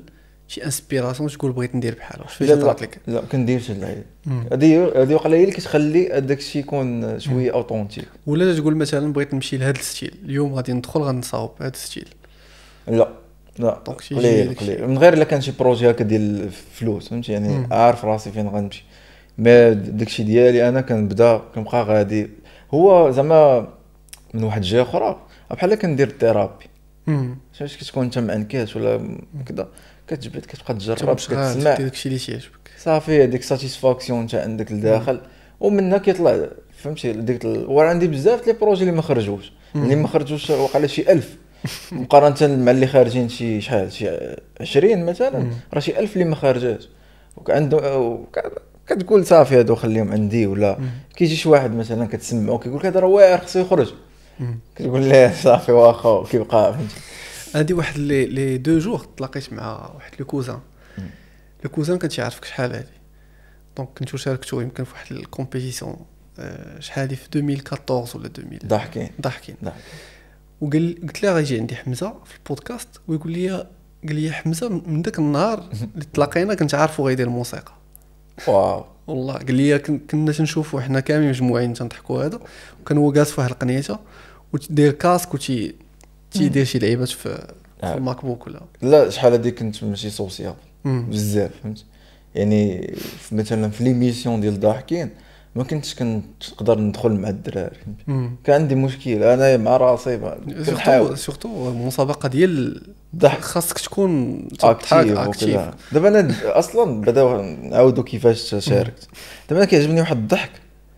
شي انسبيراسيون تقول بغيت ندير بحال واش فاش طرات لك؟ لا كنديرش اللعيب هذه هذه وقيلا هي اللي كتخلي هذاك الشيء يكون شويه اوثنتيك. ولا تقول مثلا بغيت نمشي لهذا الستيل اليوم غادي ندخل غنصاوب هذا الستيل؟ لا لا قليل قليل من غير الا كان شي بروجي هكا ديال فلوس فهمتي يعني مم. عارف راسي فين غنمشي. ما داكشي ديالي انا كنبدا كنبقى غادي هو زعما من واحد الجهه اخرى بحال كندير ثيرابي. فاش كتكون انت معنكاش ولا كذا كتجبد كتبقى تجرب كتسمع داكشي اللي تيعجبك صافي هذيك ساتيسفاكسيون انت عندك لداخل ومنها كيطلع فهمتي ديك ال... وعندي بزاف لي بروجي اللي ما خرجوش اللي ما خرجوش وقع شي ألف مقارنه مع اللي خارجين شي شحال شي عشرين مثلا راه شي ألف اللي ما خرجاش وعنده كتقول صافي هادو خليهم عندي. ولا كيجي شي واحد مثلا كتسمعو كيقول لك هذا راه واعر خصو يخرج كتقول ليه صافي واخا كيبقى فهمتي. هادي واحد لي لي دو جور تلاقيت مع واحد لو كوزان لو كوزان كنت عارفك شحال هادي دونك كنتو شاركتو يمكن في واحد الكومبيتيسيون شحال هادي في ألفين وأربعطاش ولا ألفين ضاحكين ضاحكين وقال قلت له غيجي عندي حمزه في البودكاست ويقول لي قال لي حمزه من داك النهار اللي تلاقينا كنت عارفو غيدير الموسيقى. واو والله قال لي كنا تنشوفوا حنا كاملين مجموعين تنضحكوا هذا وكان هو جالس في واحد القنيته وتدير كاسك وتي تيدير شي لعيبات في في الماك بوك ولا لا شحال هادي كنت ماشي سوسيال بزاف فهمت يعني مثلا في ليميسيون ديال ضاحكين ما كنتش كنقدر ندخل مع الدراري كان عندي مشكل انا مع راسي كنحاول سورتو المسابقه ديال الضحك خاصك تكون اكتيف. دابا انا اصلا بداو نعاودوا كيفاش شاركت. دابا انا كيعجبني واحد الضحك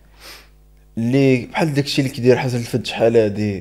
اللي بحال داكشي اللي كيدير حسن الفد شحال هادي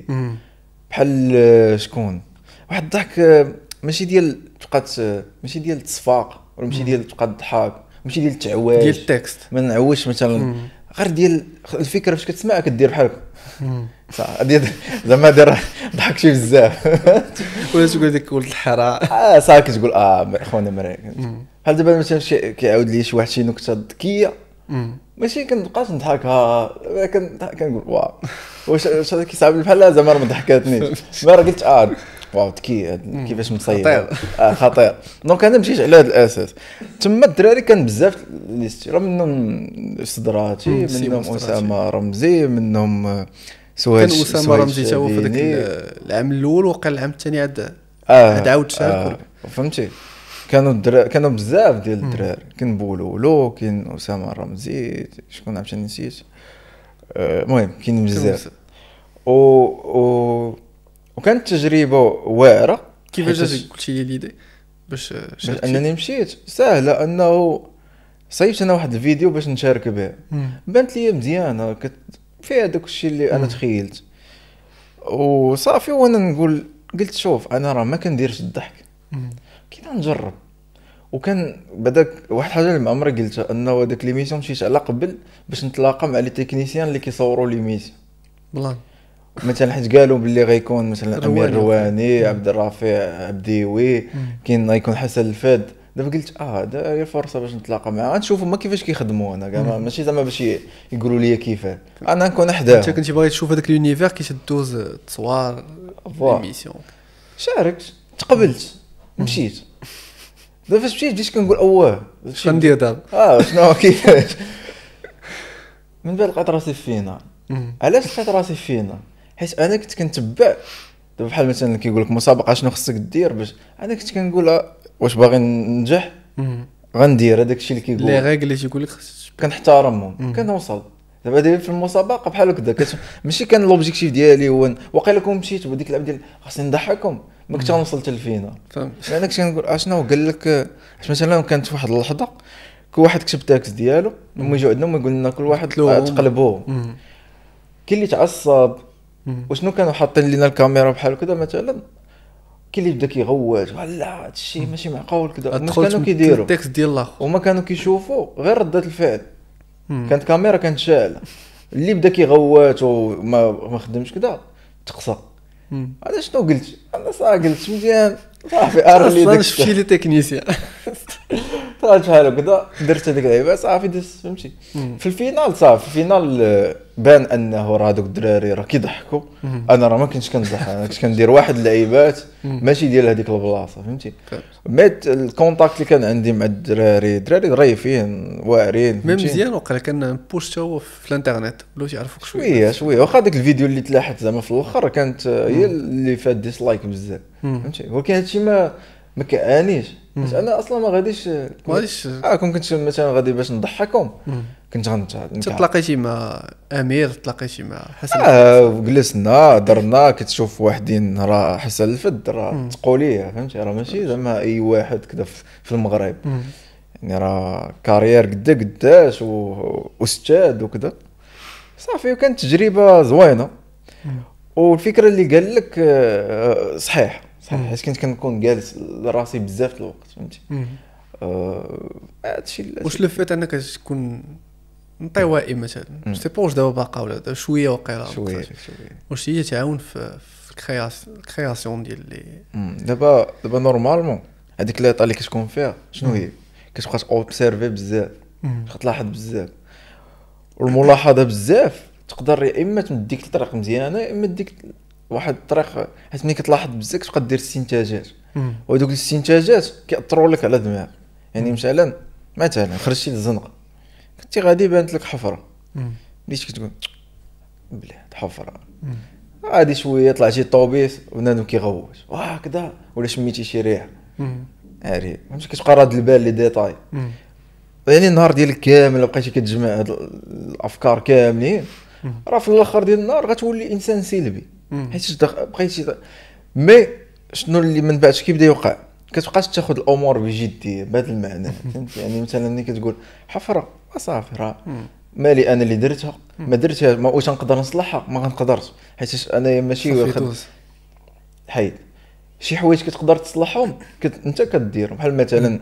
بحال شكون واحد الضحك ماشي ديال تبقى ماشي ديال التصفاق ولا ماشي ديال تبقى تضحك ماشي ديال التعواج ديال التكست ما نعوش مثلا غير ديال الفكره فاش كتسمع كدير بحال صح ديال زعما دير ضحك شي بزاف ولا تقول ديك ولد الحرا اه صافي كتقول اه خونا مريك بحال دابا مثلا كيعاود لي شي واحد شي نكته ذكيه ماشي كنبقاش نضحكها كنقول واو واش واش هذا كيصعب بحال زعما ما ضحكاتنيش ما راه قلت اه واو ذكي كيفاش مصيب اه خطير. دونك انا مشيت على هذا الاساس. تما الدراري كان بزاف ليستي راه منهم استدراتي منهم اسامه رمزي منهم سويد كان اسامه رمزي تا هو في ذاك العام الاول وقع العام الثاني عاد عاد عاود شارك فهمتي. كانوا الدراري كانوا بزاف ديال الدراري كاين بولولو كاين اسامه رمزي شكون عرفتني نسيت المهم كاين بزاف و و وكانت تجربه واعره. كيفاش قلتي لي ليدي باش انني مشيت سهله انه صيفت انا واحد الفيديو باش نشارك به بانت لي مزيانه كت... فيها داك الشيء اللي انا تخيلت وصافي وانا نقول قلت شوف انا راه ما كنديرش الضحك كي نجرب. وكان بداك واحد حاجه اللي ما عمري قلتها انه داك ليميسيون مشيت على قبل باش نتلاقى مع لي تكنيسيان اللي كيصوروا ليميسيون والله مثلا حيت قالوا باللي غيكون مثلا امير رواني عبد الرافع عبديوي كاين غيكون حسن الفاد. دابا قلت اه هذا هي فرصه باش نتلاقى معاه نشوفوا ما كيفاش كيخدموا انا كاع ماشي زعما باش يقولوا لي كيفاه انا نكون حداه. انت كنتي باغي تشوف هذاك لونيفير كي تدوز التصوير ليميسيون شاركت تقبلت مشيت. دابا فاش مشيت بديت كنقول اواه شنو ندير دابا اه شنو كيفاش من بعد لقيت راسي فينا. علاش لقيت راسي فينا حيت انا كنت كنتبع دابا بحال مثلا كيقول لك مسابقه شنو خصك دير باش انا كنت كنقول واش باغي ننجح غندير هذاك الشيء اللي كيقول لي ريغل اللي تيقول لك كنحترمهم كنوصل. دابا داير في المسابقه بحال هكذا ماشي كان لوبجيكتيف ديالي هو واقيلا كون مشيت وديك اللعبه ديال خاصني نضحكهم ما كنت وصلت لفينا فهمت. انا كنت كنقول اشنو قال لك مثلا كانت واحد اللحظه كل واحد كتب تاكس ديالو هما يجيو عندنا ويقول لنا كل واحد تقلبوه كاين اللي تعصب وشنو كانوا حاطين لنا الكاميرا بحال كذا مثلا كاين اللي بدا كيغوت لا هذا الشيء ماشي معقول كذا ما كانوا كيديروا التكست ديال الاخر وما كانوا كيشوفوا غير ردة الفعل كانت كاميرا كانت شاعله اللي بدا كيغوت وما ما خدمش كذا تقصى. انا شنو قلت انا صافي قلت مزيان صافي ارلي داك الشيء لي تكنيسيان طلعت بحال هكذا درت هذيك اللعيبه صافي دزت فهمتي. في الفينال صافي في الفينال آه، بان انه راه دوك الدراري راه كيضحكوا. انا راه ما كنتش كنضحك، انا كنت كندير واحد اللعيبات ماشي ديال هذيك البلاصه فهمتي. ميت الكونتاكت اللي كان عندي مع الدراري دراري ظريفين واعرين مي مزيان وقيلا كان بوست حتى هو في الانترنت ولاو تيعرفوك شويه شويه. واخا داك الفيديو اللي تلاحت زعما في الاخر كانت آه، هي اللي فات ديسلايك بزاف فهمتي. ولكن هادشي ما ما كيعانيش باش انا اصلا ما غاديش ما غاديش اه كون كنت مثلا غادي باش نضحكهم كنت غنتعاد. تلاقيتي مع امير، تلاقيتي مع حسن اه جلسنا درنا كتشوف واحدين راه حسن الفد راه تقوليه فهمتي، راه ماشي زعما اي واحد كذا في المغرب يعني راه كارير قدا قداش واستاذ وكذا صافي. وكانت تجربه زوينه والفكره اللي قال لك آه، صحيح صحيح حيت كنت كنكون جالس لراسي بزاف الوقت فهمتي. هادشي آه واش لو فيت انك تكون انطوائي مثلا سي با واش دابا باقا ولا دابا شويه وقيلا شويه شويه واش هي تعاون في في الكرياسيون الكرياسيون ديال لي دابا دابا نورمالمون هذيك ليطا اللي كتكون فيها شنو هي كتبقى اوبسيرفي بزاف كتلاحظ بزاف والملاحظه بزاف تقدر يا اما تمديك لطريق مزيانه يا اما تديك واحد الطريق حيت ملي كتلاحظ بزاف كتبقى دير استنتاجات وهذوك الاستنتاجات كيأثروا لك على دماغك. يعني مثلا مثلا خرجتي للزنقه كنتي غادي بانت لك حفره بديت كتقول بلي حفره غادي شويه طلعتي طوبيس ونادو كيغوت وهكذا ولا شميتي شي ريحه عاري فهمتي كتبقى راد البال لي ديتاي. يعني النهار ديالك كامل بقيتي كتجمع هاد الافكار كاملين راه في الاخر ديال النهار غتولي انسان سلبي حيت بقيتي مي شنو اللي من بعد كيبدا يوقع كتبقاش تاخذ الامور بجديه بهذا المعنى فهمت. يعني مثلا ملي كتقول حفره صافي راه مالي انا اللي درتها ما درتها ما واش نقدر نصلحها ما غنقدرش حيت انا ماشي واخد حيد شي حوايج كتقدر تصلحهم كت... انت كديرهم. بحال مثلا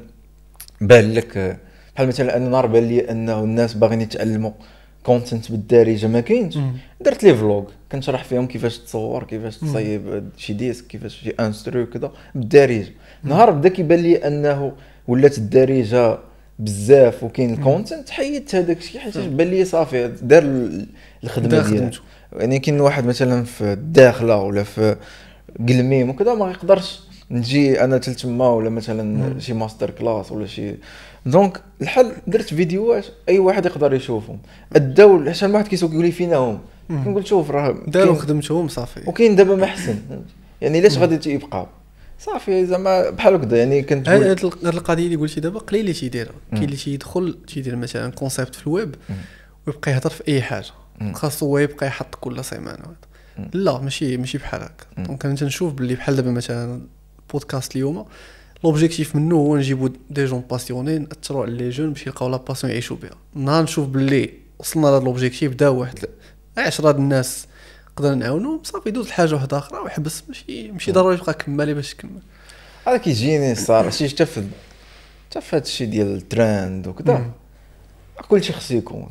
بان لك بحال مثلا انا نهار بان لي انه الناس باغيين يتعلموا كونتنت بالدارجه ما كاينش درت لي فلوغ كنشرح فيهم كيفاش تصور كيفاش تصايب شي ديسك كيفاش شي انسترو كذا بالدارجه. نهار بدا كيبان لي انه ولات الدارجه بزاف وكاين الكونتنت حيدت هذاك الشيء حيت بان لي صافي دار الخدمه ديالو. يعني كاين واحد مثلا في الداخله ولا في قلميم وكذا ما يقدرش نجي انا تلتما ولا مثلا مم. شي ماستر كلاس ولا شي دونك الحل درت فيديوهات اي واحد يقدر يشوفهم. الدول عشان واحد كيسوق يقول لي فينا هم كنقول شوف راه داروا خدمتهم صافي وكاين دابا ما احسن يعني علاش غادي تيبقاو صافي زعما بحال هكذا. يعني كنت هاد القضيه اللي قلتي دابا قليل اللي تيديرها. كاين اللي تيدخل تيدير مثلا كونسيبت في الويب ويبقى يهضر في اي حاجه خاصو هو يبقى يحط كل سيمانه. لا ماشي ماشي بحال هكا. دونك انا تنشوف باللي بحال دابا مثلا بودكاست اليوم لوبجيكتيف منه هو نجيبو دي جون باسيوني ناثروا على لي جون باش يلقاو لا باسيون يعيشوا بها. نهار نشوف باللي وصلنا لهاد لوبجيكتيف دا واحد عشرة د الناس نقدر نعاونو صافي دوز لحاجه واحده اخرى ويحبس ماشي ماشي ضروري يبقى كمالي باش تكمل. هذا كيجيني الصراحه شي حتى في حتى في هادشي ديال الترند وكذا كلشي خص يكون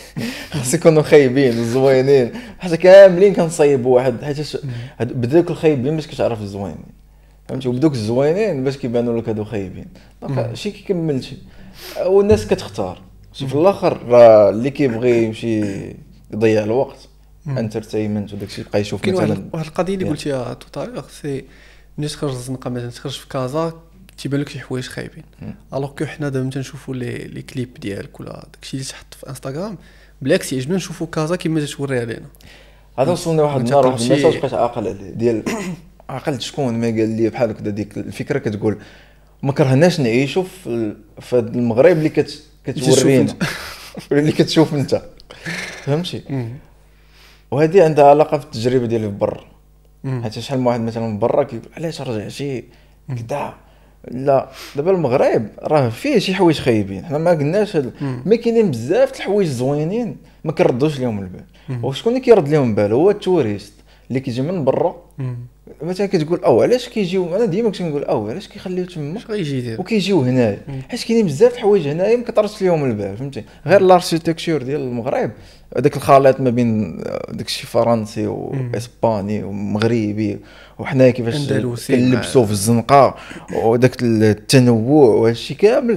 خص يكونوا خايبين وزوينين حتى كاملين كنصايبوا واحد حيت بداك الخايبين باش كتعرف الزوينين فهمتي وبدوك الزوينين باش كيبانوا لك هادو خايبين. دونك شي كيكمل شي والناس كتختار شي في الاخر راه اللي كيبغي يمشي يضيع الوقت انترتينمنت وداك الشيء يبقى يشوف مثلا واحد القضيه اللي قلتيها تو طارق سي ملي تخرج الزنقه مثلا تخرج في كازا تيبان لك شي حوايج خايبين الوغ كو حنا دابا تنشوفوا لي لي كليب ديالك ولا داكشي اللي تحط في انستغرام بالعكس يعجبنا نشوفوا كازا كيما توريها لينا. هذا وصلنا واحد النهار واحد الميساج بقيت عاقل عليه ديال عقلت شكون ما قال لي بحال هكذا ديك الفكره كتقول ما كرهناش نعيشوا في في المغرب اللي كت كتورينا اللي كتشوف انت فهمتي. وهذه عندها علاقه بالتجربه ديالي في برا حيت شحال من واحد مثلا برا كيقول علاش رجعتي كدا لا دابا المغرب راه فيه شي حوايج خايبين حنا ما قلناش ما كاينين بزاف د الحوايج زوينين ما كنردوش لهم البال. وشكون اللي كيرد لهم البال هو التوريست اللي كيجي من برا مثلا كتقول او علاش كيجيو انا ديما كنقول او علاش كيخليو تما وكيجيو هنايا حيت كاينين بزاف د الحوايج هنايا ما كتردش لهم البال فهمتي. غير الاركيتكتور ديال المغرب هذاك الخليط ما بين داكشي فرنسي واسباني ومغربي وحنايا كيفاش كنلبسوا في الزنقه وداك التنوع وهادشي كامل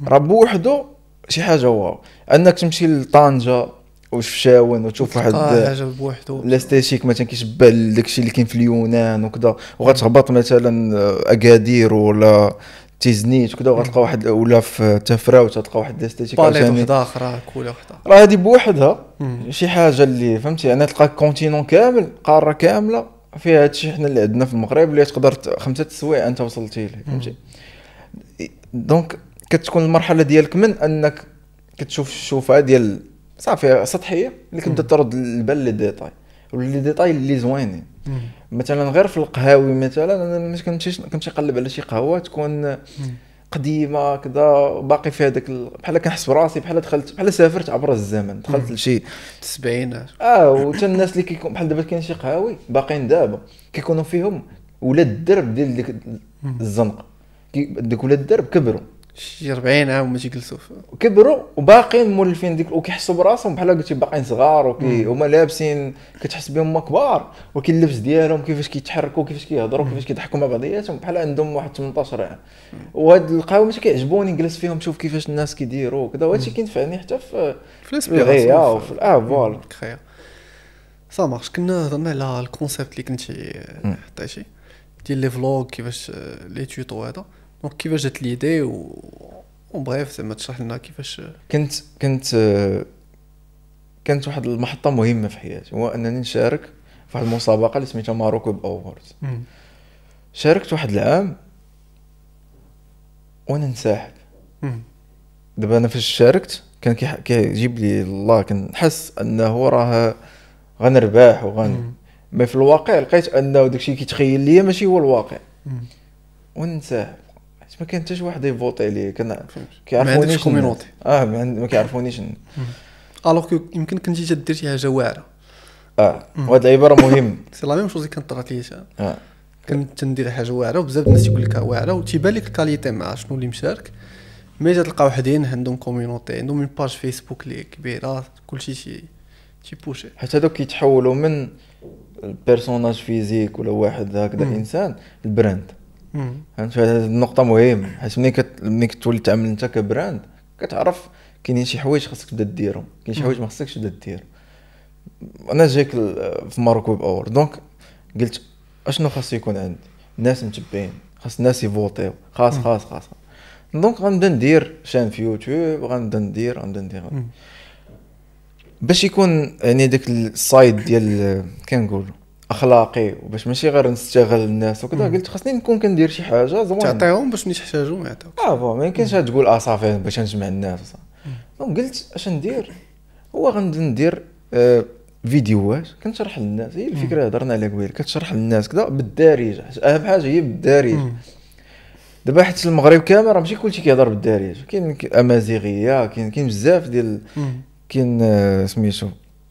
راه بوحدو شي حاجه واو انك تمشي لطنجه وشفشاون وتشوف واحد حاجه بوحدو لاستيتيك مثلا كيشبه داكشي اللي كاين في اليونان وكذا وغتهبط مثلا اكادير ولا تيزنيت وكذا وغتلقى واحد ولا في تفراوت غتلقى واحد لاستيتيك باليت وحده اخرى كوله وحده راه هذه بوحدها شي حاجه اللي فهمتي انا تلقى كونتينون كامل قاره كامله فيها هادشي حنا اللي عندنا في المغرب اللي تقدر خمسه السوايع انت وصلتي ليه فهمتي دونك كتكون المرحله ديالك من انك كتشوف الشوفه ديال صافي سطحيه اللي كتبدا ترد البال لي ديتاي واللي ديتاي اللي زوينين مثلا غير في القهاوي مثلا انا ملي كنمشي كنمشي نقلب على شي قهوه تكون قديمه كذا باقي فيها داك بحال كنحس براسي بحال دخلت بحال سافرت عبر الزمن دخلت لشي السبعينات اه وتا الناس اللي كيكون بحال دابا كاين شي قهاوي باقيين دابا كيكونوا فيهم ولاد الدرب ديال ديك الزنقه ديك ولاد الدرب كبروا شي أربعين عام ما تيجلسوا كبروا وباقيين مولفين ديك وكيحسوا براسهم بحال قلتي باقيين صغار وكي هما لابسين كتحس بهم هما كبار ولكن اللبس ديالهم كيفاش كيتحركوا كيفاش كيهضروا كيفاش كيضحكوا مع بعضياتهم بحال عندهم واحد ثمنطاش عام وهاد القهاوي ماشي كيعجبوني نجلس فيهم نشوف كيفاش الناس كيديروا وكذا وهادشي كينفعني حتى في في الاسبيراسيون وفي اه فوالا خير صا مارش كنا هضرنا على الكونسيبت اللي كنتي حطيتي ديال لي فلوغ كيفاش لي تويتو هذا دونك كيفاش جات ليدي و وبغيف زعما تشرح لنا كيفاش كنت كنت كانت واحد المحطه مهمه في حياتي هو انني نشارك في واحد المسابقه اللي سميتها ماروكو اووردز شاركت واحد العام وانا نساحب دابا انا فاش شاركت كان كيجيب لي الله كنحس انه راه غنربح وغن ما في الواقع لقيت انه داكشي كيتخيل ليا ماشي هو الواقع ونساحب ما كان حتى شي واحد يفوتي عليه كان كيعرفونيش كوميونيتي اه ما كيعرفونيش الوغ يمكن كنتي تدير شي حاجه واعره اه وهاد العباره مهم سي لا ميم شوز كانت طرات ليا اه كنت ندير حاجه واعره وبزاف الناس يقول لك واعره وتيبان لك الكاليتي مع شنو اللي مشارك مي تلقى وحدين عندهم كوميونيتي عندهم من باج فيسبوك اللي كبيره كلشي شي شي بوشي حتى هذوك كيتحولوا من البيرسوناج فيزيك ولا واحد هكذا انسان البراند فهمت هذه النقطه مهمه حيت ملي كت ملي كتولي تعمل انت كبراند كتعرف كاينين شي حوايج خاصك تبدا ديرهم كاين شي حوايج ما خاصكش تبدا دير انا جايك في ماروكو اور دونك قلت اشنو خاص يكون عندي الناس متبعين خاص الناس يفوتيو خاص خاص خاص دونك غنبدا ندير شان في يوتيوب غنبدا ندير غنبدا ندير باش يكون يعني داك السايد ديال كنقول اخلاقي وباش ماشي غير نستغل الناس وكذا قلت خاصني نكون كندير شي حاجه زوينه تعطيهم باش ملي يحتاجوا ما يعطيوك اه فوا ما يمكنش تقول اه صافي باش نجمع الناس دونك قلت اش ندير هو غنبدا ندير آه فيديوهات كنشرح للناس هي الفكره هضرنا عليها قبيل كتشرح للناس كذا بالدارجه اهم حاجه هي بالدارجه دابا حيت المغرب كامل راه ماشي كلشي كيهضر بالدارجه كاين امازيغيه كاين كاين بزاف ديال كاين آه سميتو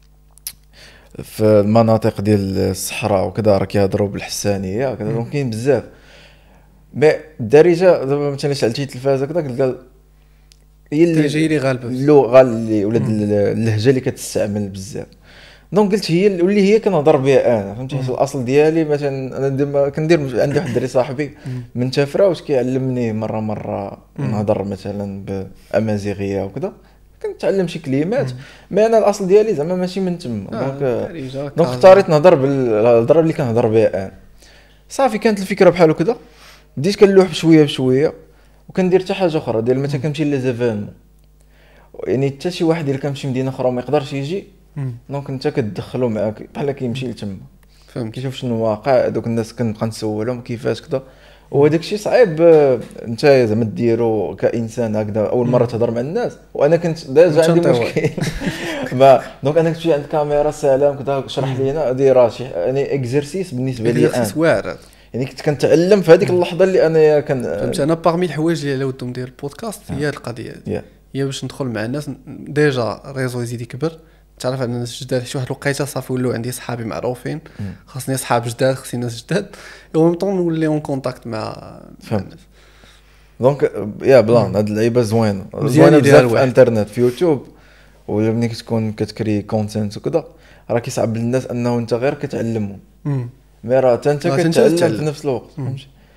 في المناطق ديال الصحراء وكذا راه كيهضروا بالحسانيه كذا دونك كاين بزاف مي الدارجه دابا مثلا سالتي التلفازه كذا قال هي اللي اللي غالبه اللغه اللي ولاد اللهجه اللي كتستعمل بزاف دونك قلت هي اللي هي كنهضر بها انا فهمتي الاصل ديالي مثلا انا ديما كندير عندي واحد الدري صاحبي من تفرا واش كيعلمني مره مره نهضر مثلا بامازيغيه وكذا كنتعلم شي كلمات مي انا الاصل ديالي زعما ماشي من تما دونك دونك اختاريت نهضر بالهضره اللي كنهضر بها انا صافي كانت الفكره بحال هكذا بديت كنلوح بشويه بشويه وكندير حتى حاجه اخرى ديال مثلا كنمشي ليزيفينمون يعني حتى شي واحد اللي كنمشي مدينه اخرى وما يقدرش يجي دونك انت كتدخلو معاك بحال كيمشي لتما فهمت كيشوف شنو واقع دوك الناس كنبقى نسولهم كيفاش كذا وهذاك الشيء صعيب انت زعما ديرو كانسان هكذا اول مره تهضر مع الناس وانا كنت ديجا عندي مشكل ما دونك انا كنت جاي عند الكاميرا سلام كذا شرح لينا هذه راه شي يعني اكزرسيس بالنسبه لي انا واعر يعني كنت كنتعلم في هذيك اللحظه اللي انا كان فهمت انا باغمي الحوايج اللي على ودهم ديال البودكاست هي هذه القضيه هي هي باش ندخل مع الناس ديجا ريزو يزيد يكبر تعرف على الناس جداد شي واحد الوقيته صافي ولاو عندي صحابي معروفين خاصني صحاب جداد خاصني ناس جداد وميم طون نولي اون كونتاكت مع الناس دونك يا بلان هاد اللعيبه زوينه زوينه بزاف في الانترنت في يوتيوب ولا ملي كتكون كتكري كونتنت وكذا راه كيصعب للناس انه انت غير كتعلمهم مي راه حتى انت كتعلم في نفس الوقت فهمتي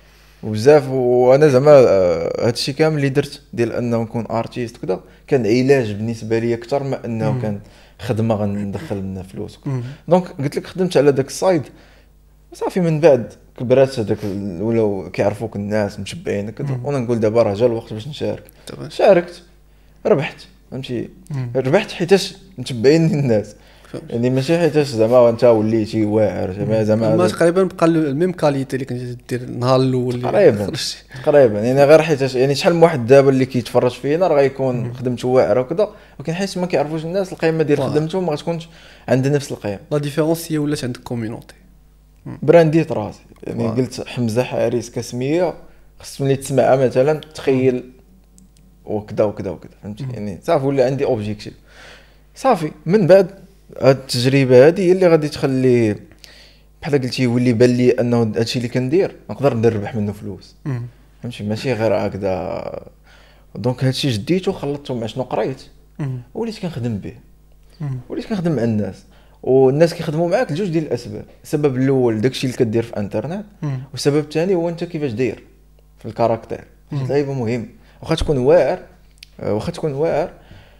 وبزاف. وانا زعما آه، هادشي كامل اللي درت ديال انه نكون ارتيست كذا كان علاج بالنسبه لي اكثر ما انه مم. كان خدمه غندخل منها فلوس. مم. دونك قلت لك خدمت على داك السايد صافي. من بعد كبرات هذاك ال- ولاو كيعرفوك الناس متشبعين كذا، مم. وانا نقول دابا راه جا الوقت باش نشارك. تمام. شاركت ربحت، فهمتي. مم. ربحت حيتاش متبعين الناس، فهمت. يعني ماشي حيتاش زعما انت وليتي واعر زعما زعما ما تقريبا بقى الميم كاليتي اللي كنتي دير النهار الاول اللي تقريبا خرجتي. تقريبا يعني غير حيتاش يعني شحال من واحد دابا اللي كيتفرج فينا راه غيكون خدمته واعره وكذا، ولكن حيت ما كيعرفوش الناس القيمه ديال طبعا. خدمته ما غتكونش عند نفس القيم. لا ديفيرونس هي ولات عندك كوميونيتي. برانديت راسي يعني طبعا. قلت حمزه حارس كسميه خص ملي تسمعها مثلا تخيل وكذا وكذا وكذا، فهمتي. يعني صافي ولا عندي اوبجيكتيف صافي. من بعد هاد التجربه هذه هي اللي غادي تخلي بحال قلتي يولي بان لي انه هادشي اللي كندير نقدر نربح منه فلوس، مم. فهمتي. ماشي غير هكذا. دونك هادشي جديتو خلطته مع شنو قريت مم. وليت كنخدم به، مم. وليت كنخدم مع الناس، والناس كيخدموا معاك لجوج ديال الاسباب. السبب الاول داكشي اللي كدير في انترنت، مم. والسبب الثاني هو انت كيفاش داير في الكاركتير. مم. اللعيبه مهم، واخا تكون واعر آه، واخا تكون واعر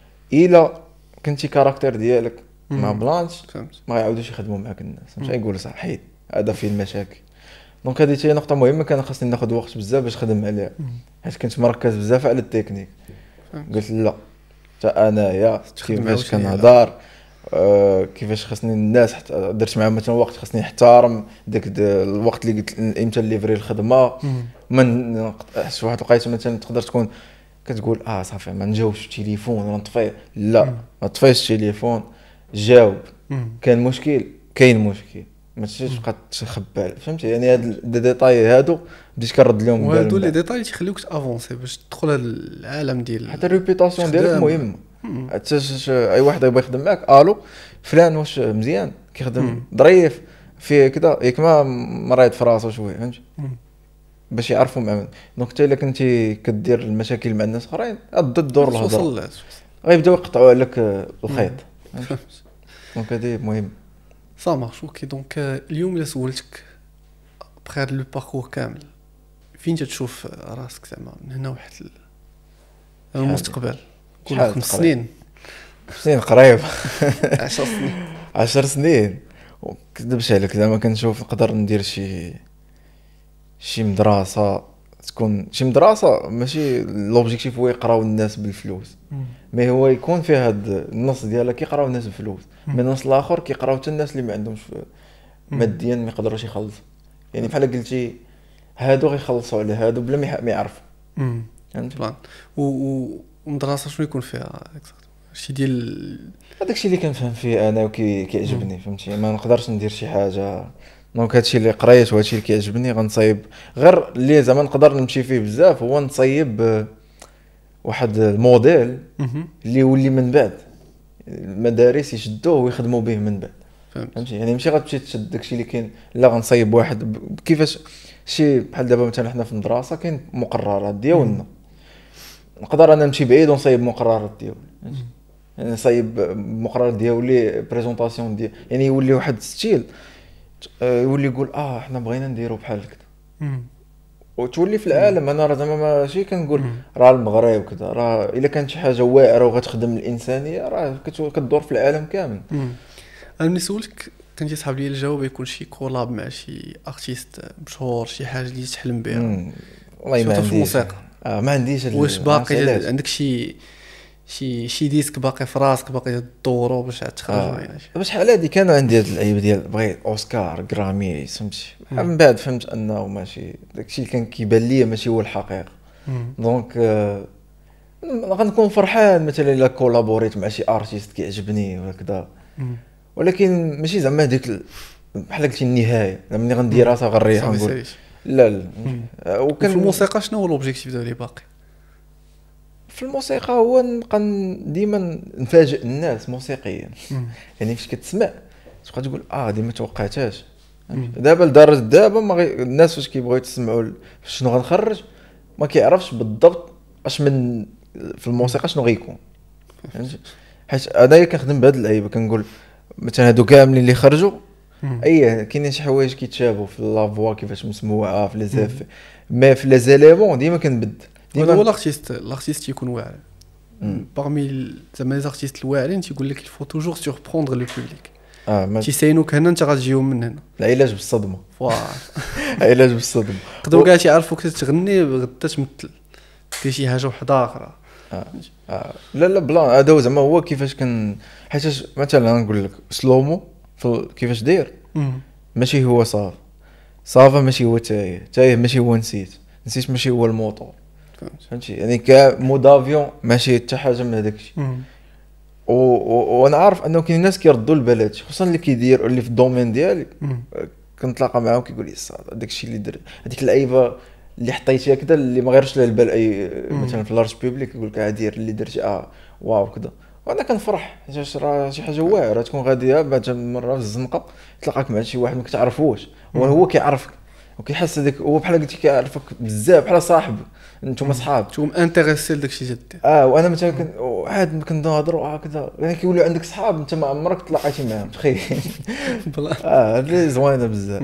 الا كنتي كاركتير ديالك مع مم. بلانش فهمت. ما غيعاودوش يخدموا معاك الناس، مش مم. غيقولوا صح حيد هذا فيه المشاكل. دونك هذه هي نقطه مهمه كان خاصني ناخذ وقت بزاف باش نخدم عليها، مم. حيت كنت مركز بزاف على التكنيك. فهمت. قلت لا حتى انايا تخدم كيفاش عاوتاني على- كنهضر آه كيفاش خاصني الناس حتى درت معاهم مثلا وقت خاصني نحترم داك د- الوقت اللي قلت امتى ليفري الخدمه. مم. ما نقطعش واحد الوقيته مثلا تقدر تكون كتقول اه صافي ما نجاوبش التليفون ولا نطفيه، لا مم. ما تطفيش التليفون، جاوب. مم. كان مشكل كاين مشكل، ما تمشيش تبقى تخبى، فهمتي. يعني هاد الديتاي هادو بديت كنرد لهم وهادو بالهم. لي ديتاي تيخليوك تافونسي باش تدخل هاد العالم ديال حتى الريبيتاسيون ديالك خدام. مهمه. مم. حتى ش- اي واحد يبغى يخدم معاك الو فلان واش مزيان كيخدم مم. ظريف فيه كذا ياك ما مريض في راسو شويه، فهمتي، مم. باش يعرفوا معاك. دونك حتى الا كنتي كدير المشاكل مع الناس اخرين ضد الدور الهضره توصل لها. غيبداو يقطعوا عليك آه، الخيط. فهمت. دونك هذه مهم. صا مارش اوكي. دونك آه، اليوم الا سولتك بخير لو باركور كامل فين تشوف راسك زعما من هنا واحد ال- المستقبل؟ قول شحال خمس تقريبا؟ سنين سنين قريب عشر سنين. عشر سنين وكذبش عليك زعما كنشوف نقدر ندير شي شي مدرسه تكون شي مدرسه ماشي لوبجيكتيف هو يقراو الناس بالفلوس، مي هو يكون فيه هاد النص ديالها كيقراو الناس بالفلوس، من النص الاخر كيقراو حتى الناس اللي ما عندهمش ماديا ما يقدروش يخلصوا. يعني بحال قلتي هادو غيخلصوا على هادو بلا ما يح- ما يعرفوا، امم فهمتي. بلان و و- ومدرسه شنو يكون فيها شي ديال هذاك الشيء اللي كنفهم فيه انا وكيعجبني، فهمتي. ما نقدرش ندير شي حاجه. دونك هادشي اللي قريت وهادشي اللي كيعجبني غنصايب. غير اللي زعما نقدر نمشي فيه بزاف هو نصايب آه، واحد الموديل مهم. اللي يولي من بعد المدارس يشدوه ويخدموا به من بعد، فهمت. فهمتي. يعني ماشي غتمشي تشد داكشي اللي كاين، لا غنصايب واحد ب- كيفاش شي بحال دابا مثلا حنا في المدرسه كاين مقررات ديالنا، نقدر انا نمشي بعيد ونصايب مقررات ديالي، فهمتي. يعني نصايب مقرر ديالي بريزونطاسيون ديال، يعني يولي واحد ستيل آه، يولي يقول اه حنا بغينا نديرو بحال كذا، مم. وتولي في العالم. انا راه زعما ماشي كنقول مم. راه المغرب كذا، راه الا كانت شي حاجه واعره وغتخدم الانسانيه راه كتو- كدور في العالم كامل. مم. انا ملي سولتك كنتي صحاب لي الجواب يكون شي كولاب مع شي ارتيست مشهور، شي حاجه اللي تحلم بها. مم. والله ما سورتو في عنديش الموسيقى. اه ما عنديش ال- واش ما عرفتش باقي علاش. عندك شي شي شي ديسك باقي في راسك باقي تدورو باش عاد تخرج آه. ولا شي؟ باش شحال هادي كانوا عندي هاد اللعيبه ديال بغيت اوسكار غرامي، فهمتي. من بعد فهمت انه ماشي داكشي اللي كان كيبان ليا ماشي هو الحقيقه. مم. دونك آه، غنكون فرحان مثلا الا كولابوريت مع شي ارتيست كيعجبني ولا كذا، مم. ولكن ماشي زعما ديك ال- بحال قلتي النهايه زعما ملي غنديرها صافي غنريح صافي ونقول ساليت. لا لا. آه، وفي وكان الموسيقى شنو هو الاوبجيكتيف ديالي باقي؟ في الموسيقى هو نبقى ديما نفاجئ الناس موسيقيا. مم. يعني فاش كتسمع تبقى تقول اه ديما توقعتهاش. مم. دابا لدرجه دابا ما غي... الناس فاش كيبغيو يتسمعوا ال- شنو غنخرج ما كيعرفش بالضبط اش من في الموسيقى شنو غيكون، فهمتي. حيت انايا كنخدم بهاد اللعيبه كنقول مثلا هادو كاملين اللي خرجوا مم. اي كاينين شي حوايج كيتشابهوا في لافوا كيفاش مسموعه في لي زيف، مي في لي زيليمون ديما كنبدل ديما هو الارتيست الارتيست يكون واعر باغمي زعما لي زارتيست الواعرين تيقول لك الفو توجور سوربروندر لو بوبليك اه ما تيساينوك هنا انت غتجيهم من هنا العلاج بالصدمه فوالا علاج بالصدمه يقدروا كاع تيعرفوك تغني غدا تمثل دير شي حاجه وحده اخرى آه. آه. لا لا بلان هذا زعما هو كيفاش كن حيت مثلا نقول لك سلومو كيفاش داير ماشي هو صاف صافا ماشي هو تايه تايه ماشي هو نسيت نسيت ماشي هو الموطور فهمتي يعني كمود افيون ماشي حتى حاجه من هذاك الشيء وانا عارف انه كاين ناس كيردوا البال هادشي خصوصا اللي كيدير اللي في الدومين ديالي كنتلاقى معاهم كيقول لي الصاد داك الشيء اللي درت هذيك اللعيبه اللي حطيتيها كذا اللي ما غيرش لها البال اي مثلا في لارج بيبليك يقول لك دير اللي درتي اه واو كذا وانا كنفرح حيت راه شي حاجه واعره تكون غاديه بعد مره في الزنقه تلقاك مع شي واحد ما كتعرفوش وهو كيعرفك وكيحس هذاك هو بحال قلتي كيعرفك بزاف بحال صاحب نتوما صحاب نتوما انتريسي لداك الشيء جدي اه وانا مثلا كن عاد كنهضروا هكذا يعني كيولوا عندك صحاب انت ما عمرك تلاقيتي معاهم تخيل اه هذه زوينه بزاف.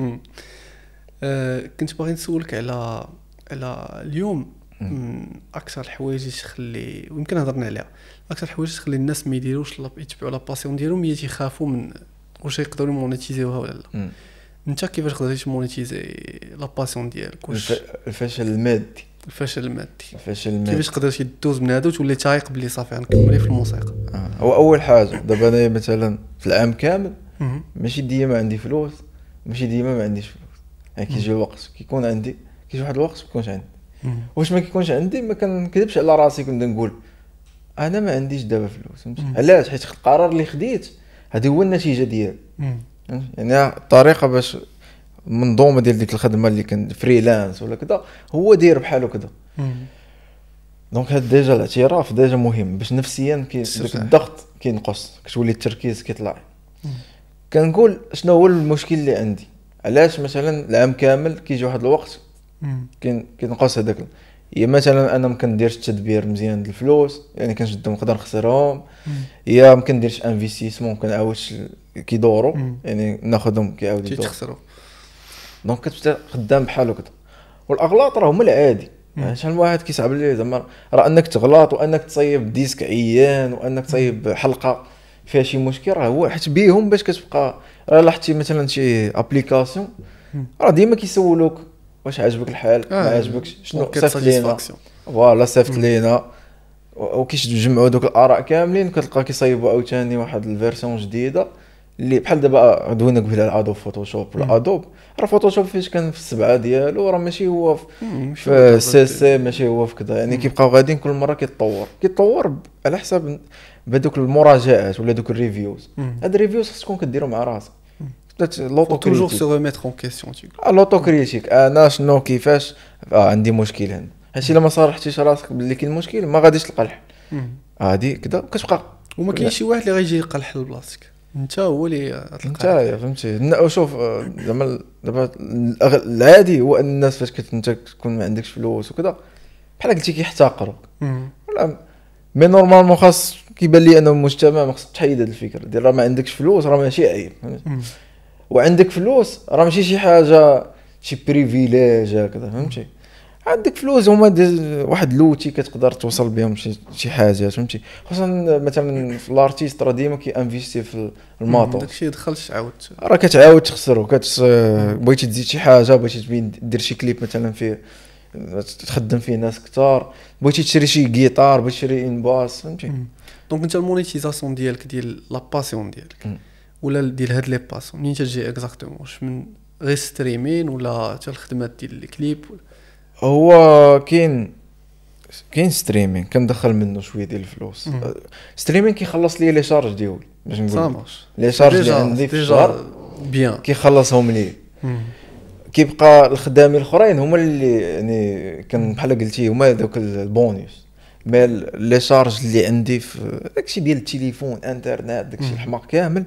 آه كنت باغي نسولك على على اليوم من اكثر الحوايج اللي تخلي ويمكن هضرنا عليها اكثر الحوايج تخلي الناس ما يديروش يتبعوا لا باسيون ديالهم هي تيخافوا من واش يقدروا مونيتيزيوها ولا لا. انت كيفاش قدرتي تمونيتيزي لا باسيون ديالك واش الفشل المادي الفشل المادي الفشل المادي كيفاش قدرتي دوز من هذا وتولي تايق بلي صافي غنكملي في الموسيقى؟ آه. هو اول حاجه دابا انا مثلا في العام كامل ماشي ديما عندي فلوس ماشي ديما ما عنديش فلوس يعني كيجي الوقت كيكون عندي كيجي واحد الوقت ما يكونش عندي واش ما كيكونش عندي ما كنكذبش على راسي كنت نقول انا ما عنديش دابا فلوس فهمتي علاش حيت القرار اللي خديت هذه هو النتيجه ديالو يعني الطريقه باش المنظومه ديال ديك الخدمه اللي كان فريلانس ولا كذا هو داير بحالو كذا دونك هاد ديجا الاعتراف ديجا مهم باش نفسيا كي داك الضغط كينقص كتولي التركيز كيطلع. كنقول شنو هو المشكل اللي عندي علاش مثلا العام كامل كيجي واحد الوقت كاين كينقص هذاك يا مثلا انا ما كنديرش التدبير مزيان ديال الفلوس يعني كنشدهم نقدر نخسرهم يا ما كنديرش انفستيسمون كنعاودش كيدوروا يعني ناخذهم كيعاودوا يدوروا تخسروا دونك كتبدا خدام بحالو كذا والاغلاط راه هما العادي يعني شحال واحد كيصعب ليه زعما راه انك تغلط وانك تصايب ديسك عيان وانك تصايب حلقه فيها شي مشكل راه هو حيت بيهم باش كتبقى راه لاحظتي مثلا شي ابليكاسيون راه ديما كيسولوك واش عاجبك الحال آه ما عاجبكش شنو صيفط لينا فوالا صيفط لينا وكيجمعوا دوك الاراء كاملين كتلقى كيصايبوا عاوتاني واحد الفيرسيون جديده اللي بحال دابا دوينا قبيله على ادوب فوتوشوب ولا ادوب راه فوتوشوب فاش كان في السبعه ديالو راه ماشي هو في سي سي ماشي هو في كذا يعني كيبقاو غاديين كل مره كيتطور كيتطور على حساب بهذوك المراجعات ولا دوك الريفيوز هاد الريفيوز خص تكون كديرهم مع راسك لوطو توجور سو ريميتر اون كيسيون اه لوطو كريتيك انا شنو كيفاش آه عندي مشكل هنا هادشي الا ما صارحتيش راسك باللي كاين مشكل ما غاديش تلقى الحل هادي كذا كتبقى وما كاينش شي واحد اللي غيجي يلقى الحل بلاصتك انت هو اللي انت فهمتي شوف زعما دابا العادي هو ان الناس فاش كنت تكون ما عندكش فلوس وكذا بحال قلتي كيحتقروك ولا مي نورمالمون خاص كيبان لي انه المجتمع ما خصك تحيد هذه الفكره ديال راه ما عندكش فلوس راه ماشي عيب وعندك فلوس راه ماشي شي حاجه شي بريفيليج هكذا فهمتي عندك فلوس هما واحد لوتي كتقدر توصل بهم شي شي حاجات فهمتي خصوصا مثلا في الارتيست راه ديما كيانفيستي في الماطور داكشي دخلش عاود راه كتعاود تخسرو كت بغيتي تزيد شي حاجه بغيتي تبين دير شي كليب مثلا فيه تخدم فيه ناس كثار بغيتي تشري شي غيتار بغيتي تشري ان باس فهمتي دونك انت المونيتيزاسيون ديالك ديال لا باسيون ديالك ولا ديال هاد لي باسيون منين تجي اكزاكتومون واش من غير ستريمين ولا حتى الخدمات ديال الكليب هو كاين كاين ستريمين كندخل منه شويه ديال الفلوس ستريمين كيخلص لي لي شارج ديالي باش نقول لي شارج اللي عندي في الشهر بيان كيخلصهم لي كيبقى الخدامين الاخرين هما اللي يعني كان بحال قلتي هما دوك البونيس مي لي شارج اللي عندي في داكشي ديال التليفون انترنت داكشي الحماق كامل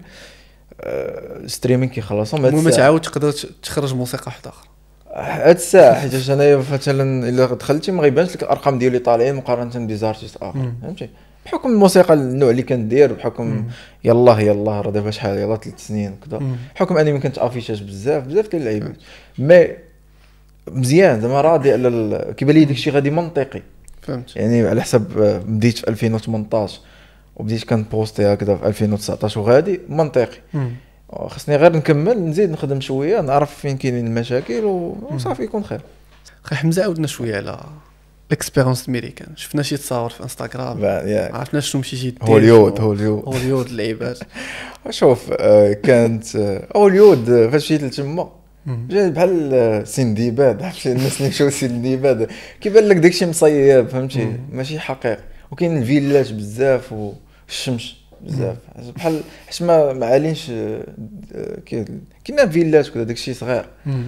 ستريمين كيخلصهم هاد ما تعاود تقدر تخرج موسيقى واحده اخرى هاد الساعه حيت انايا مثلا الا دخلتي ما غيبانش لك الارقام ديالي طالعين مقارنه بديزارتيست اخر فهمتي بحكم الموسيقى النوع اللي كندير بحكم يلاه يلاه راه دابا شحال يلاه ثلاث سنين وكذا بحكم اني ما كنت افيشاج بزاف بزاف ديال اللعيبات مي مزيان زعما راضي على ال... كيبان لي داكشي غادي منطقي فهمت. يعني على حسب بديت في ألفين وثمنطاش وبديت كنبوستي هكذا في ألفين وتسعطاش وغادي منطقي. مم. خصني غير نكمل نزيد نخدم شويه نعرف فين كاينين المشاكل وصافي يكون خير. خي حمزه عاودنا شويه على الاكسبيرونس امريكان. شفنا شي تصاور في انستغرام ياك عرفنا شنو مشيتي دير هوليوود هوليوود هوليوود اللعيبات. شوف آه، كانت آه، هوليوود آه، فاش مشيت لتما جا بحال آه، سندباد عرفتي الناس اللي مشاو سندباد كيبان لك داكشي مصيب فهمتي ماشي حقيقي. وكاين الفيلات بزاف والشمس بزاف بحال حيت ما معالينش آه، آه، كاين فيلات وكذا داكشي صغير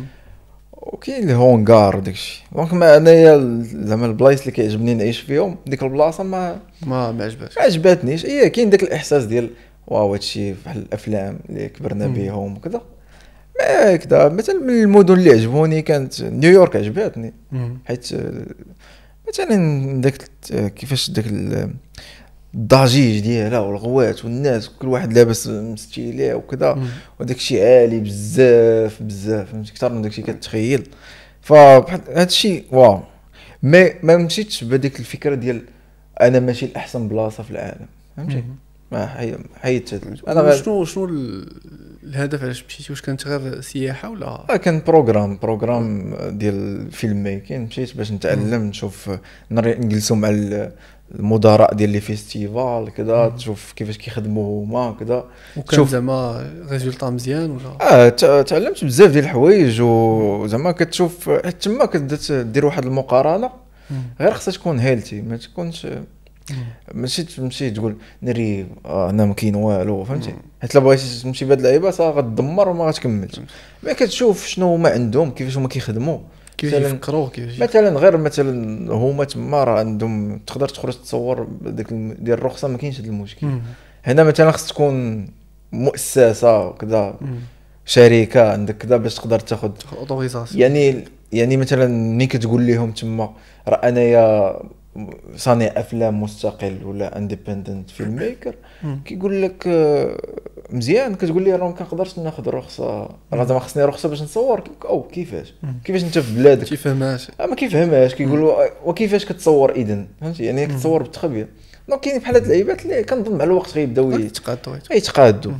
وكاين الهونغار داكشي. دونك ما انايا زعما البلايص اللي كيعجبني نعيش فيهم ديك البلاصه ما ما ما عجباتش ما عجباتنيش. اي كاين داك الاحساس ديال واو هادشي بحال الافلام اللي كبرنا بهم وكذا ما كذا. مثلا من المدن اللي عجبوني كانت نيويورك عجباتني حيت آه، مثلا داك كيفاش داك الضجيج ديالها والغوات والناس كل واحد لابس مستيلي وكذا وداك الشيء عالي بزاف بزاف فهمتي اكثر من داك الشيء كتخيل. فهاد الشيء واو ما ما مشيتش بهذيك الفكره ديال انا ماشي الاحسن بلاصه في العالم فهمتي ما حيت انا غير شنو شنو الهدف علاش مشيتي؟ واش كانت غير سياحه ولا اه كان بروغرام بروغرام ديال الفيلم ميكين مشيت باش نتعلم نشوف نجلسوا مع المدراء ديال لي فيستيفال كذا تشوف كيفاش كيخدموا هما كذا وكان زعما ريزولطا مزيان ولا اه تعلمت بزاف ديال الحوايج وزعما كتشوف حيت تما كتبدا دير واحد المقارنه غير خصها تكون هيلتي ما تكونش ماشي تمشي تقول نري آه انا ما كاين والو فهمتي حيت لا بغيتي تمشي بهاد اللعيبات غتدمر وما غتكملش. ما كتشوف شنو هما عندهم كيفاش هما كيخدموا كيفاش يفكروا كيفاش مثلا غير مثلا هما تما راه عندهم تقدر تخرج تصور داك ديال الرخصه ما كاينش هذا المشكل. هنا مثلا خص تكون مؤسسه وكذا شركه عندك كذا باش تقدر تاخذ اوتوريزاسيون. يعني يعني مثلا ملي كتقول لهم تما راه انايا صانع افلام مستقل ولا انديبندنت فيلم ميكر كيقول لك مزيان كتقول لي راه ما كنقدرش ناخذ رخصه راه زعما خصني رخصه باش نصور او كيفاش كيفاش انت في بلادك كيفهمهاش ما كيفهمهاش كيقول وكيفاش كتصور اذا فهمتي يعني كتصور بالتخبيه. دونك كاين بحال هاد اللعيبات اللي كنظن مع الوقت غيبداو يتقادوا يتقادوا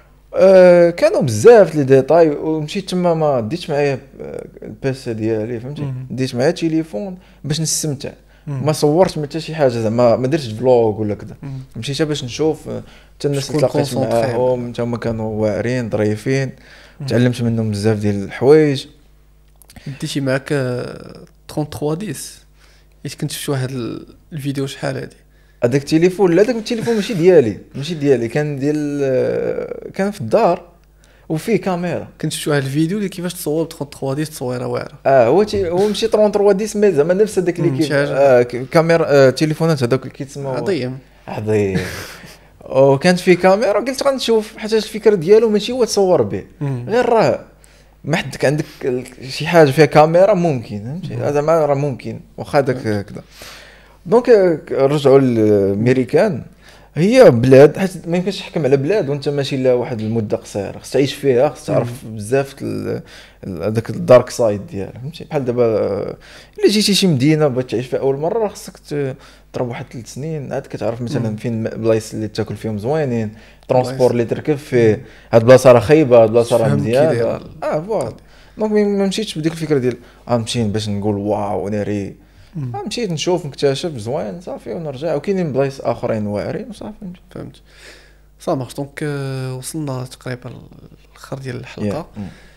أه كانوا بزاف لي ديتاي. ومشيت تما ما ديتش معايا البيس ديالي فهمتي ديت معايا تليفون باش نستمتع ما صورت حتى شي حاجه زعما ما درتش فلوغ ولا كذا مشيت باش نشوف حتى الناس اللي تلاقيت معاهم حتى هما كانوا واعرين ظريفين تعلمت منهم بزاف ديال الحوايج. ديتي معاك ثلاثة وثلاثين ديس حيت كنت شفت واحد الفيديو شحال هادي هذاك التليفون لا داك التليفون ماشي ديالي ماشي ديالي كان ديال كان في الدار وفيه كاميرا. كنت شفت واحد الفيديو اللي كيفاش تصور ب ثلاثة وثلاثين تصويره واعره. اه هو تي هو ماشي ثلاثة وثلاثين مي زعما نفس هذاك اللي كي آه كاميرا آه تليفونات هذوك اللي كيتسموا عظيم عظيم وكانت فيه كاميرا قلت غنشوف حتى الفكره ديالو ماشي هو تصور به غير راه ما حدك عندك شي حاجه فيها كاميرا ممكن فهمتي زعما راه ممكن واخا داك كذا. دونك رجعوا للامريكان هي بلاد حيت ما يمكنش تحكم على بلاد وانت ماشي لا واحد المده قصيره خص تعيش فيها خص تعرف بزاف هذاك الدارك سايد ديالها فهمتي. بحال دابا الا جيتي شي مدينه بغيت تعيش فيها اول مره خصك تضرب واحد ثلاث سنين عاد كتعرف مثلا فين بلايص اللي تاكل فيهم زوينين ترونسبور اللي تركب فيه هاد البلاصه راه خايبه هاد البلاصه راه مزيانه اه فوالا. دونك ما مشيتش بديك الفكره ديال غنمشي باش نقول واو ناري مشيت نشوف نكتشف زوين صافي ونرجع. وكاينين بلايص اخرين واعرين وصافي فهمت صافي. دونك وصلنا تقريبا للاخر ديال الحلقه.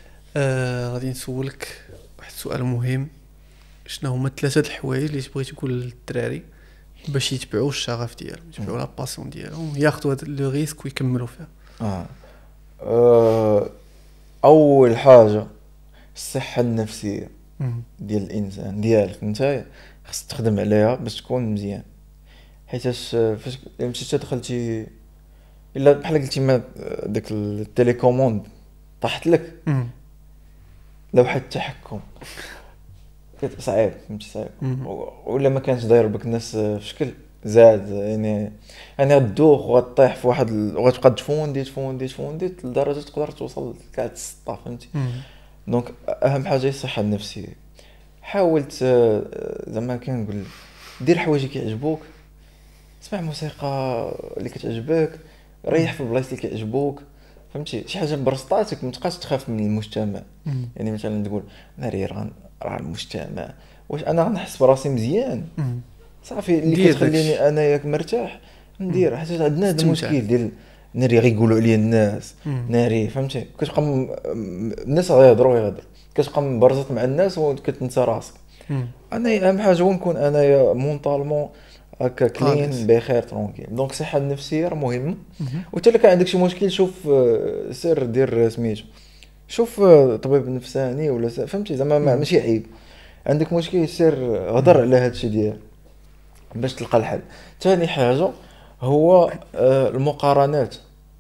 آه غادي نسولك واحد السؤال مهم. شنو هما ثلاثه الحوايج اللي بغيتي تقول للدراري باش يتبعوا الشغف ديالهم يتبعوا لا باسيون ديالهم ياخذوا هذا لو ريسك ويكملوا فيها؟ آه. آه اول حاجه الصحه النفسيه ديال الانسان ديالك انت خص تخدم عليها باش تكون مزيان. حيتاش فاش مشيتي دخلتي الا بحال قلتي ما داك التليكوموند طاحت لك لوحه التحكم صعيب فهمتي صعيب ولا ما كانش داير بك الناس في شكل زاد يعني يعني غدوخ وغطيح في واحد وغتبقى تفوندي تفوندي تفوندي لدرجه تقدر توصل كاع السطه فهمتي. دونك اهم حاجه هي الصحه النفسيه. حاولت زعما كنقول دير الحوايج اللي كيعجبوك، اسمع موسيقى اللي كتعجبك، ريح في البلايص اللي كيعجبوك، فهمتي شي حاجه برسطاتك، ما تبقاش تخاف من المجتمع. يعني مثلا تقول انا راه راه المجتمع واش انا غنحس براسي مزيان صافي اللي كتخليني انا ياك مرتاح ندير. حيت عندنا هذا المشكل ديال ناري غيقولوا عليا الناس ناري، فهمتي كتبقى م... الناس غيهضروا يهضر، كتبقى مبرزط مع الناس وكتنسى راسك. انا اهم حاجه هو نكون انايا مونطالمون هكا كلين بخير ترونكيل. دونك الصحه النفسيه راه مهمه. وحتى الا كان عندك شي مشكل شوف سير دير سميتو، شوف طبيب نفساني ولا فهمتي زعما ماشي عيب. عندك مشكل سير هضر على هذا الشيء ديال باش تلقى الحل. ثاني حاجه هو المقارنات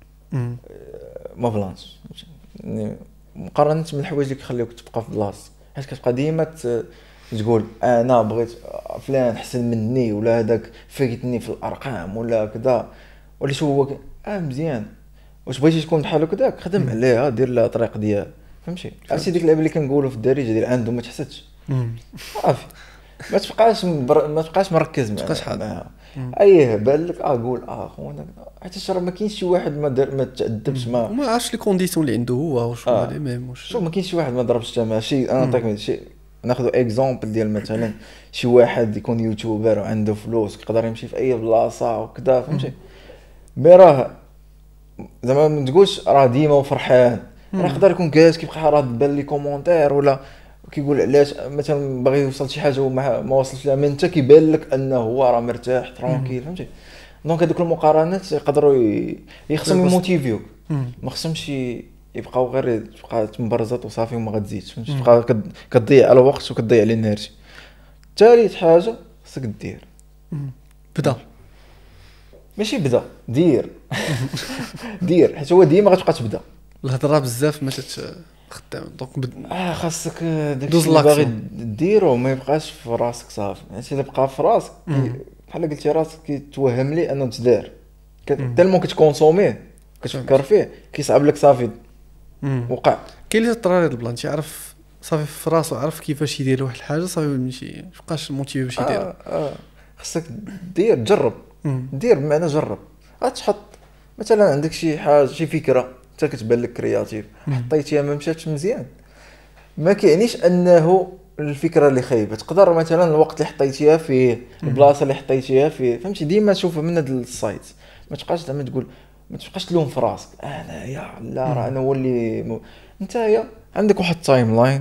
ما بلانش، يعني مقارنات من الحوايج اللي كيخليوك تبقى في بلاصه، حيت كتبقى ديما تقول انا بغيت فلان احسن مني ولا هذاك فايتني في الارقام ولا كذا ولا شو هو اه مزيان. واش بغيتي تكون بحال هكذاك خدم عليها، دير لها الطريق ديال فهمتي. عرفتي ديك اللعبه اللي كنقولوا في الدارجه ديال عنده ما تحسدش صافي، ما تبقاش مبر... ما تبقاش مركز معها. ايه بان لك اه قول اه خونا حيت راه ما كاينش شي واحد ما دار ما تعذبش ما ما عرفتش لي كونديسيون اللي عنده هو واش هما لي ميم واش شوف ما كاينش شي واحد ما ضربش تما شي. انا نعطيك شي ناخذ اكزامبل ديال مثلا شي واحد يكون يوتيوبر وعنده فلوس يقدر يمشي في اي بلاصه وكذا فهمتي، مي راه زعما ما تقولش راه ديما فرحان، راه يقدر يكون جالس كيبقى راه بان لي كومونتير ولا كيقول علاش مثلا باغي يوصل شي حاجه وما ما وصلش لها، من انت كيبان لك انه هو راه مرتاح ترونكيل فهمتي. دونك هذوك المقارنات يقدروا يخصهم يموتيفيوك، ما خصهمش يبقاو غير تبقى تمبرزط وصافي وما غتزيدش فهمتي، تبقى كتضيع على الوقت وكتضيع على الانرجي. ثالث حاجه خصك دير بدا ماشي بدا دير دير حيت هو ديما غتبقى تبدا. الهضره بزاف ما تخدم دونك بد... اه خاصك داكشي اللي باغي ديرو ما يبقاش في راسك صافي. يعني الا بقى في راسك بحال قلتي راسك كيتوهم لي انه تدار تالمون كتكونسوميه كتفكر فيه كيصعب لك صافي وقع. كاين اللي طرا هذا البلان تيعرف صافي في راسو عرف كيفاش يدير واحد الحاجه صافي ماشي مابقاش موتيفي باش يديرها. اه اه خصك دير جرب دير بمعنى جرب. غتحط مثلا عندك شي حاجه شي فكره حتى كتبان لك كرياتيف حطيتيها ما مشاتش مزيان، ما كيعنيش انه الفكره اللي خايبه. تقدر مثلا الوقت اللي حطيتيها فيه البلاصه اللي حطيتيها فيه فهمتي ديما تشوف من هذا السايت ما تبقاش زعما تقول ما تبقاش تلوم في راسك انا يا لا راه انا هو اللي م... نتايا عندك واحد التايم لاين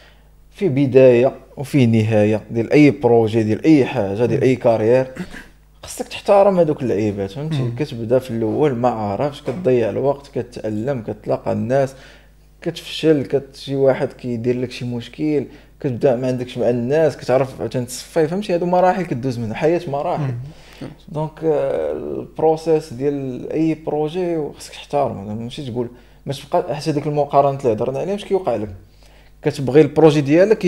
في بدايه وفي نهايه ديال اي بروجي ديال اي حاجه ديال اي كارير. خصك تحترم هذوك اللعيبات فهمتي. كتبدا في الاول ما عارفش كتضيع الوقت كتعلم كتلاقى الناس كتفشل كت شي واحد كيدير لك شي مشكل كتبدا ما عندكش مع الناس كتعرف عشان تصفي فهمتي. هادو مراحل كدوز منها حياه مراحل. دونك البروسيس ديال اي بروجي خصك تحترمه ماشي تقول ما تبقى حتى ديك المقارنه اللي هضرنا عليها مش كيوقع لك. كتبغي البروجي ديالك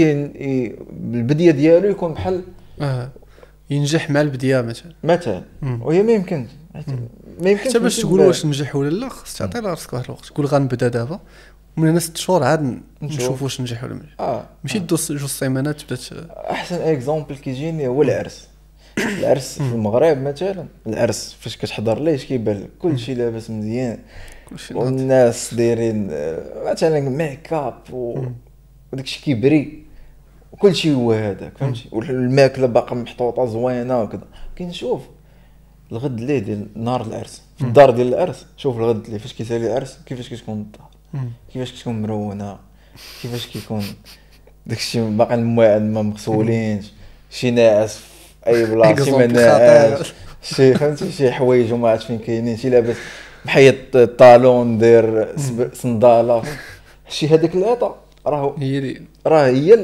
البديه ديالو يكون بحال اه ينجح مع البدايه مثلا مثلا وهي ما يمكنش ما يمكنش حتى باش تقول واش نجح ولا لا خصك تعطي راسك واحد الوقت تقول غنبدا دابا ومن هنا ست شهور عاد نشوف واش نجح ولا ماشي. اه ماشي دوز جوج سيمانات تبدا. احسن اكزامبل كيجيني هو العرس. العرس في المغرب مثلا العرس فاش كتحضر ليه كيبان لك كلشي لاباس مزيان والناس دايرين مثلا ميك اب وداكشي كيبري وكلشي هو هذاك فهمتي. والماكله باقا محطوطه زوينه وكذا. كنشوف الغد اللي ديال نهار العرس في الدار ديال العرس شوف الغد اللي فاش كيسالي العرس كيفاش كتكون الدار كيفاش كتكون مرونه كيفاش كيكون داكشي باقي المواعن ما مغسولينش شي ناعس في اي بلاصه ما ناعس شي فهمتي شي حوايج وما عرفتش فين كاينين شي لابس محيط الطالون داير صنداله شي هذاك الاطا راه هي راه هي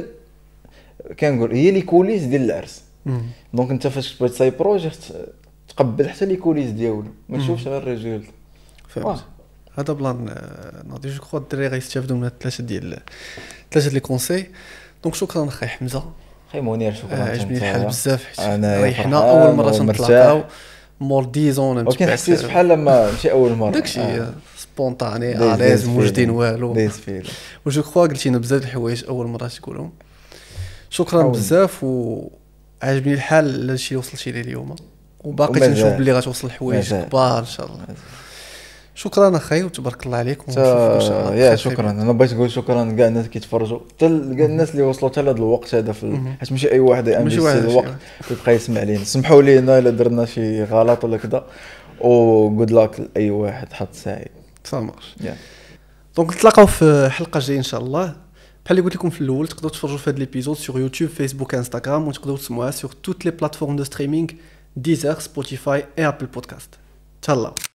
كنقول هي لي كوليس ديال العرس. دونك انت فاش بغيت تصايب بروجي تقبل حتى لي كوليس ديالو ما تشوفش غير الريزولت فهمت. هذا بلان ناضي جو كخوا الدراري غيستافدوا من هاد ثلاثه ديال ثلاثه لي كونساي. دونك شكرا خاي حمزه خاي منير شكرا. عجبني الحال بزاف حيت ريحنا اول مره تنتلاقاو مور ديزون نتبع ولكن حسيت بحال لما ماشي اول مره داكشي سبونطاني اليز موجدين والو وجو كخوا قلتينا بزاف الحوايج اول مره تقولهم شكرا عاون. بزاف وعجبني الحال هادشي اللي وصلتي ليه اليوم وباقي ومازال. تنشوف بلي غتوصل لحوايج مازال. كبار ان شاء الله. شكرا اخي وتبارك الله عليك تا ونشوفك ان شاء الله يا بخير. شكرا. انا بغيت نقول شكرا كاع الناس كيتفرجوا حتى كاع الناس اللي وصلوا حتى لهذا الوقت هذا في ال- حيت ماشي اي واحد ماشي ينفيستي واحد الوقت يبقى يسمع لينا. سمحوا لينا الا درنا شي غلط ولا كذا و جود لاك لاي واحد حط سعيد. سا مارش. يا دونك نتلاقاو في حلقه جايه ان شاء الله. بحال اللي قلت لكم في الاول تقدروا تفرجوا في هذا ليبيزود سور يوتيوب فيسبوك انستغرام وتقدروا تسمعوها سور توت لي بلاتفورم دو ستريمينغ ديزر سبوتيفاي اي ابل بودكاست. تهلاو.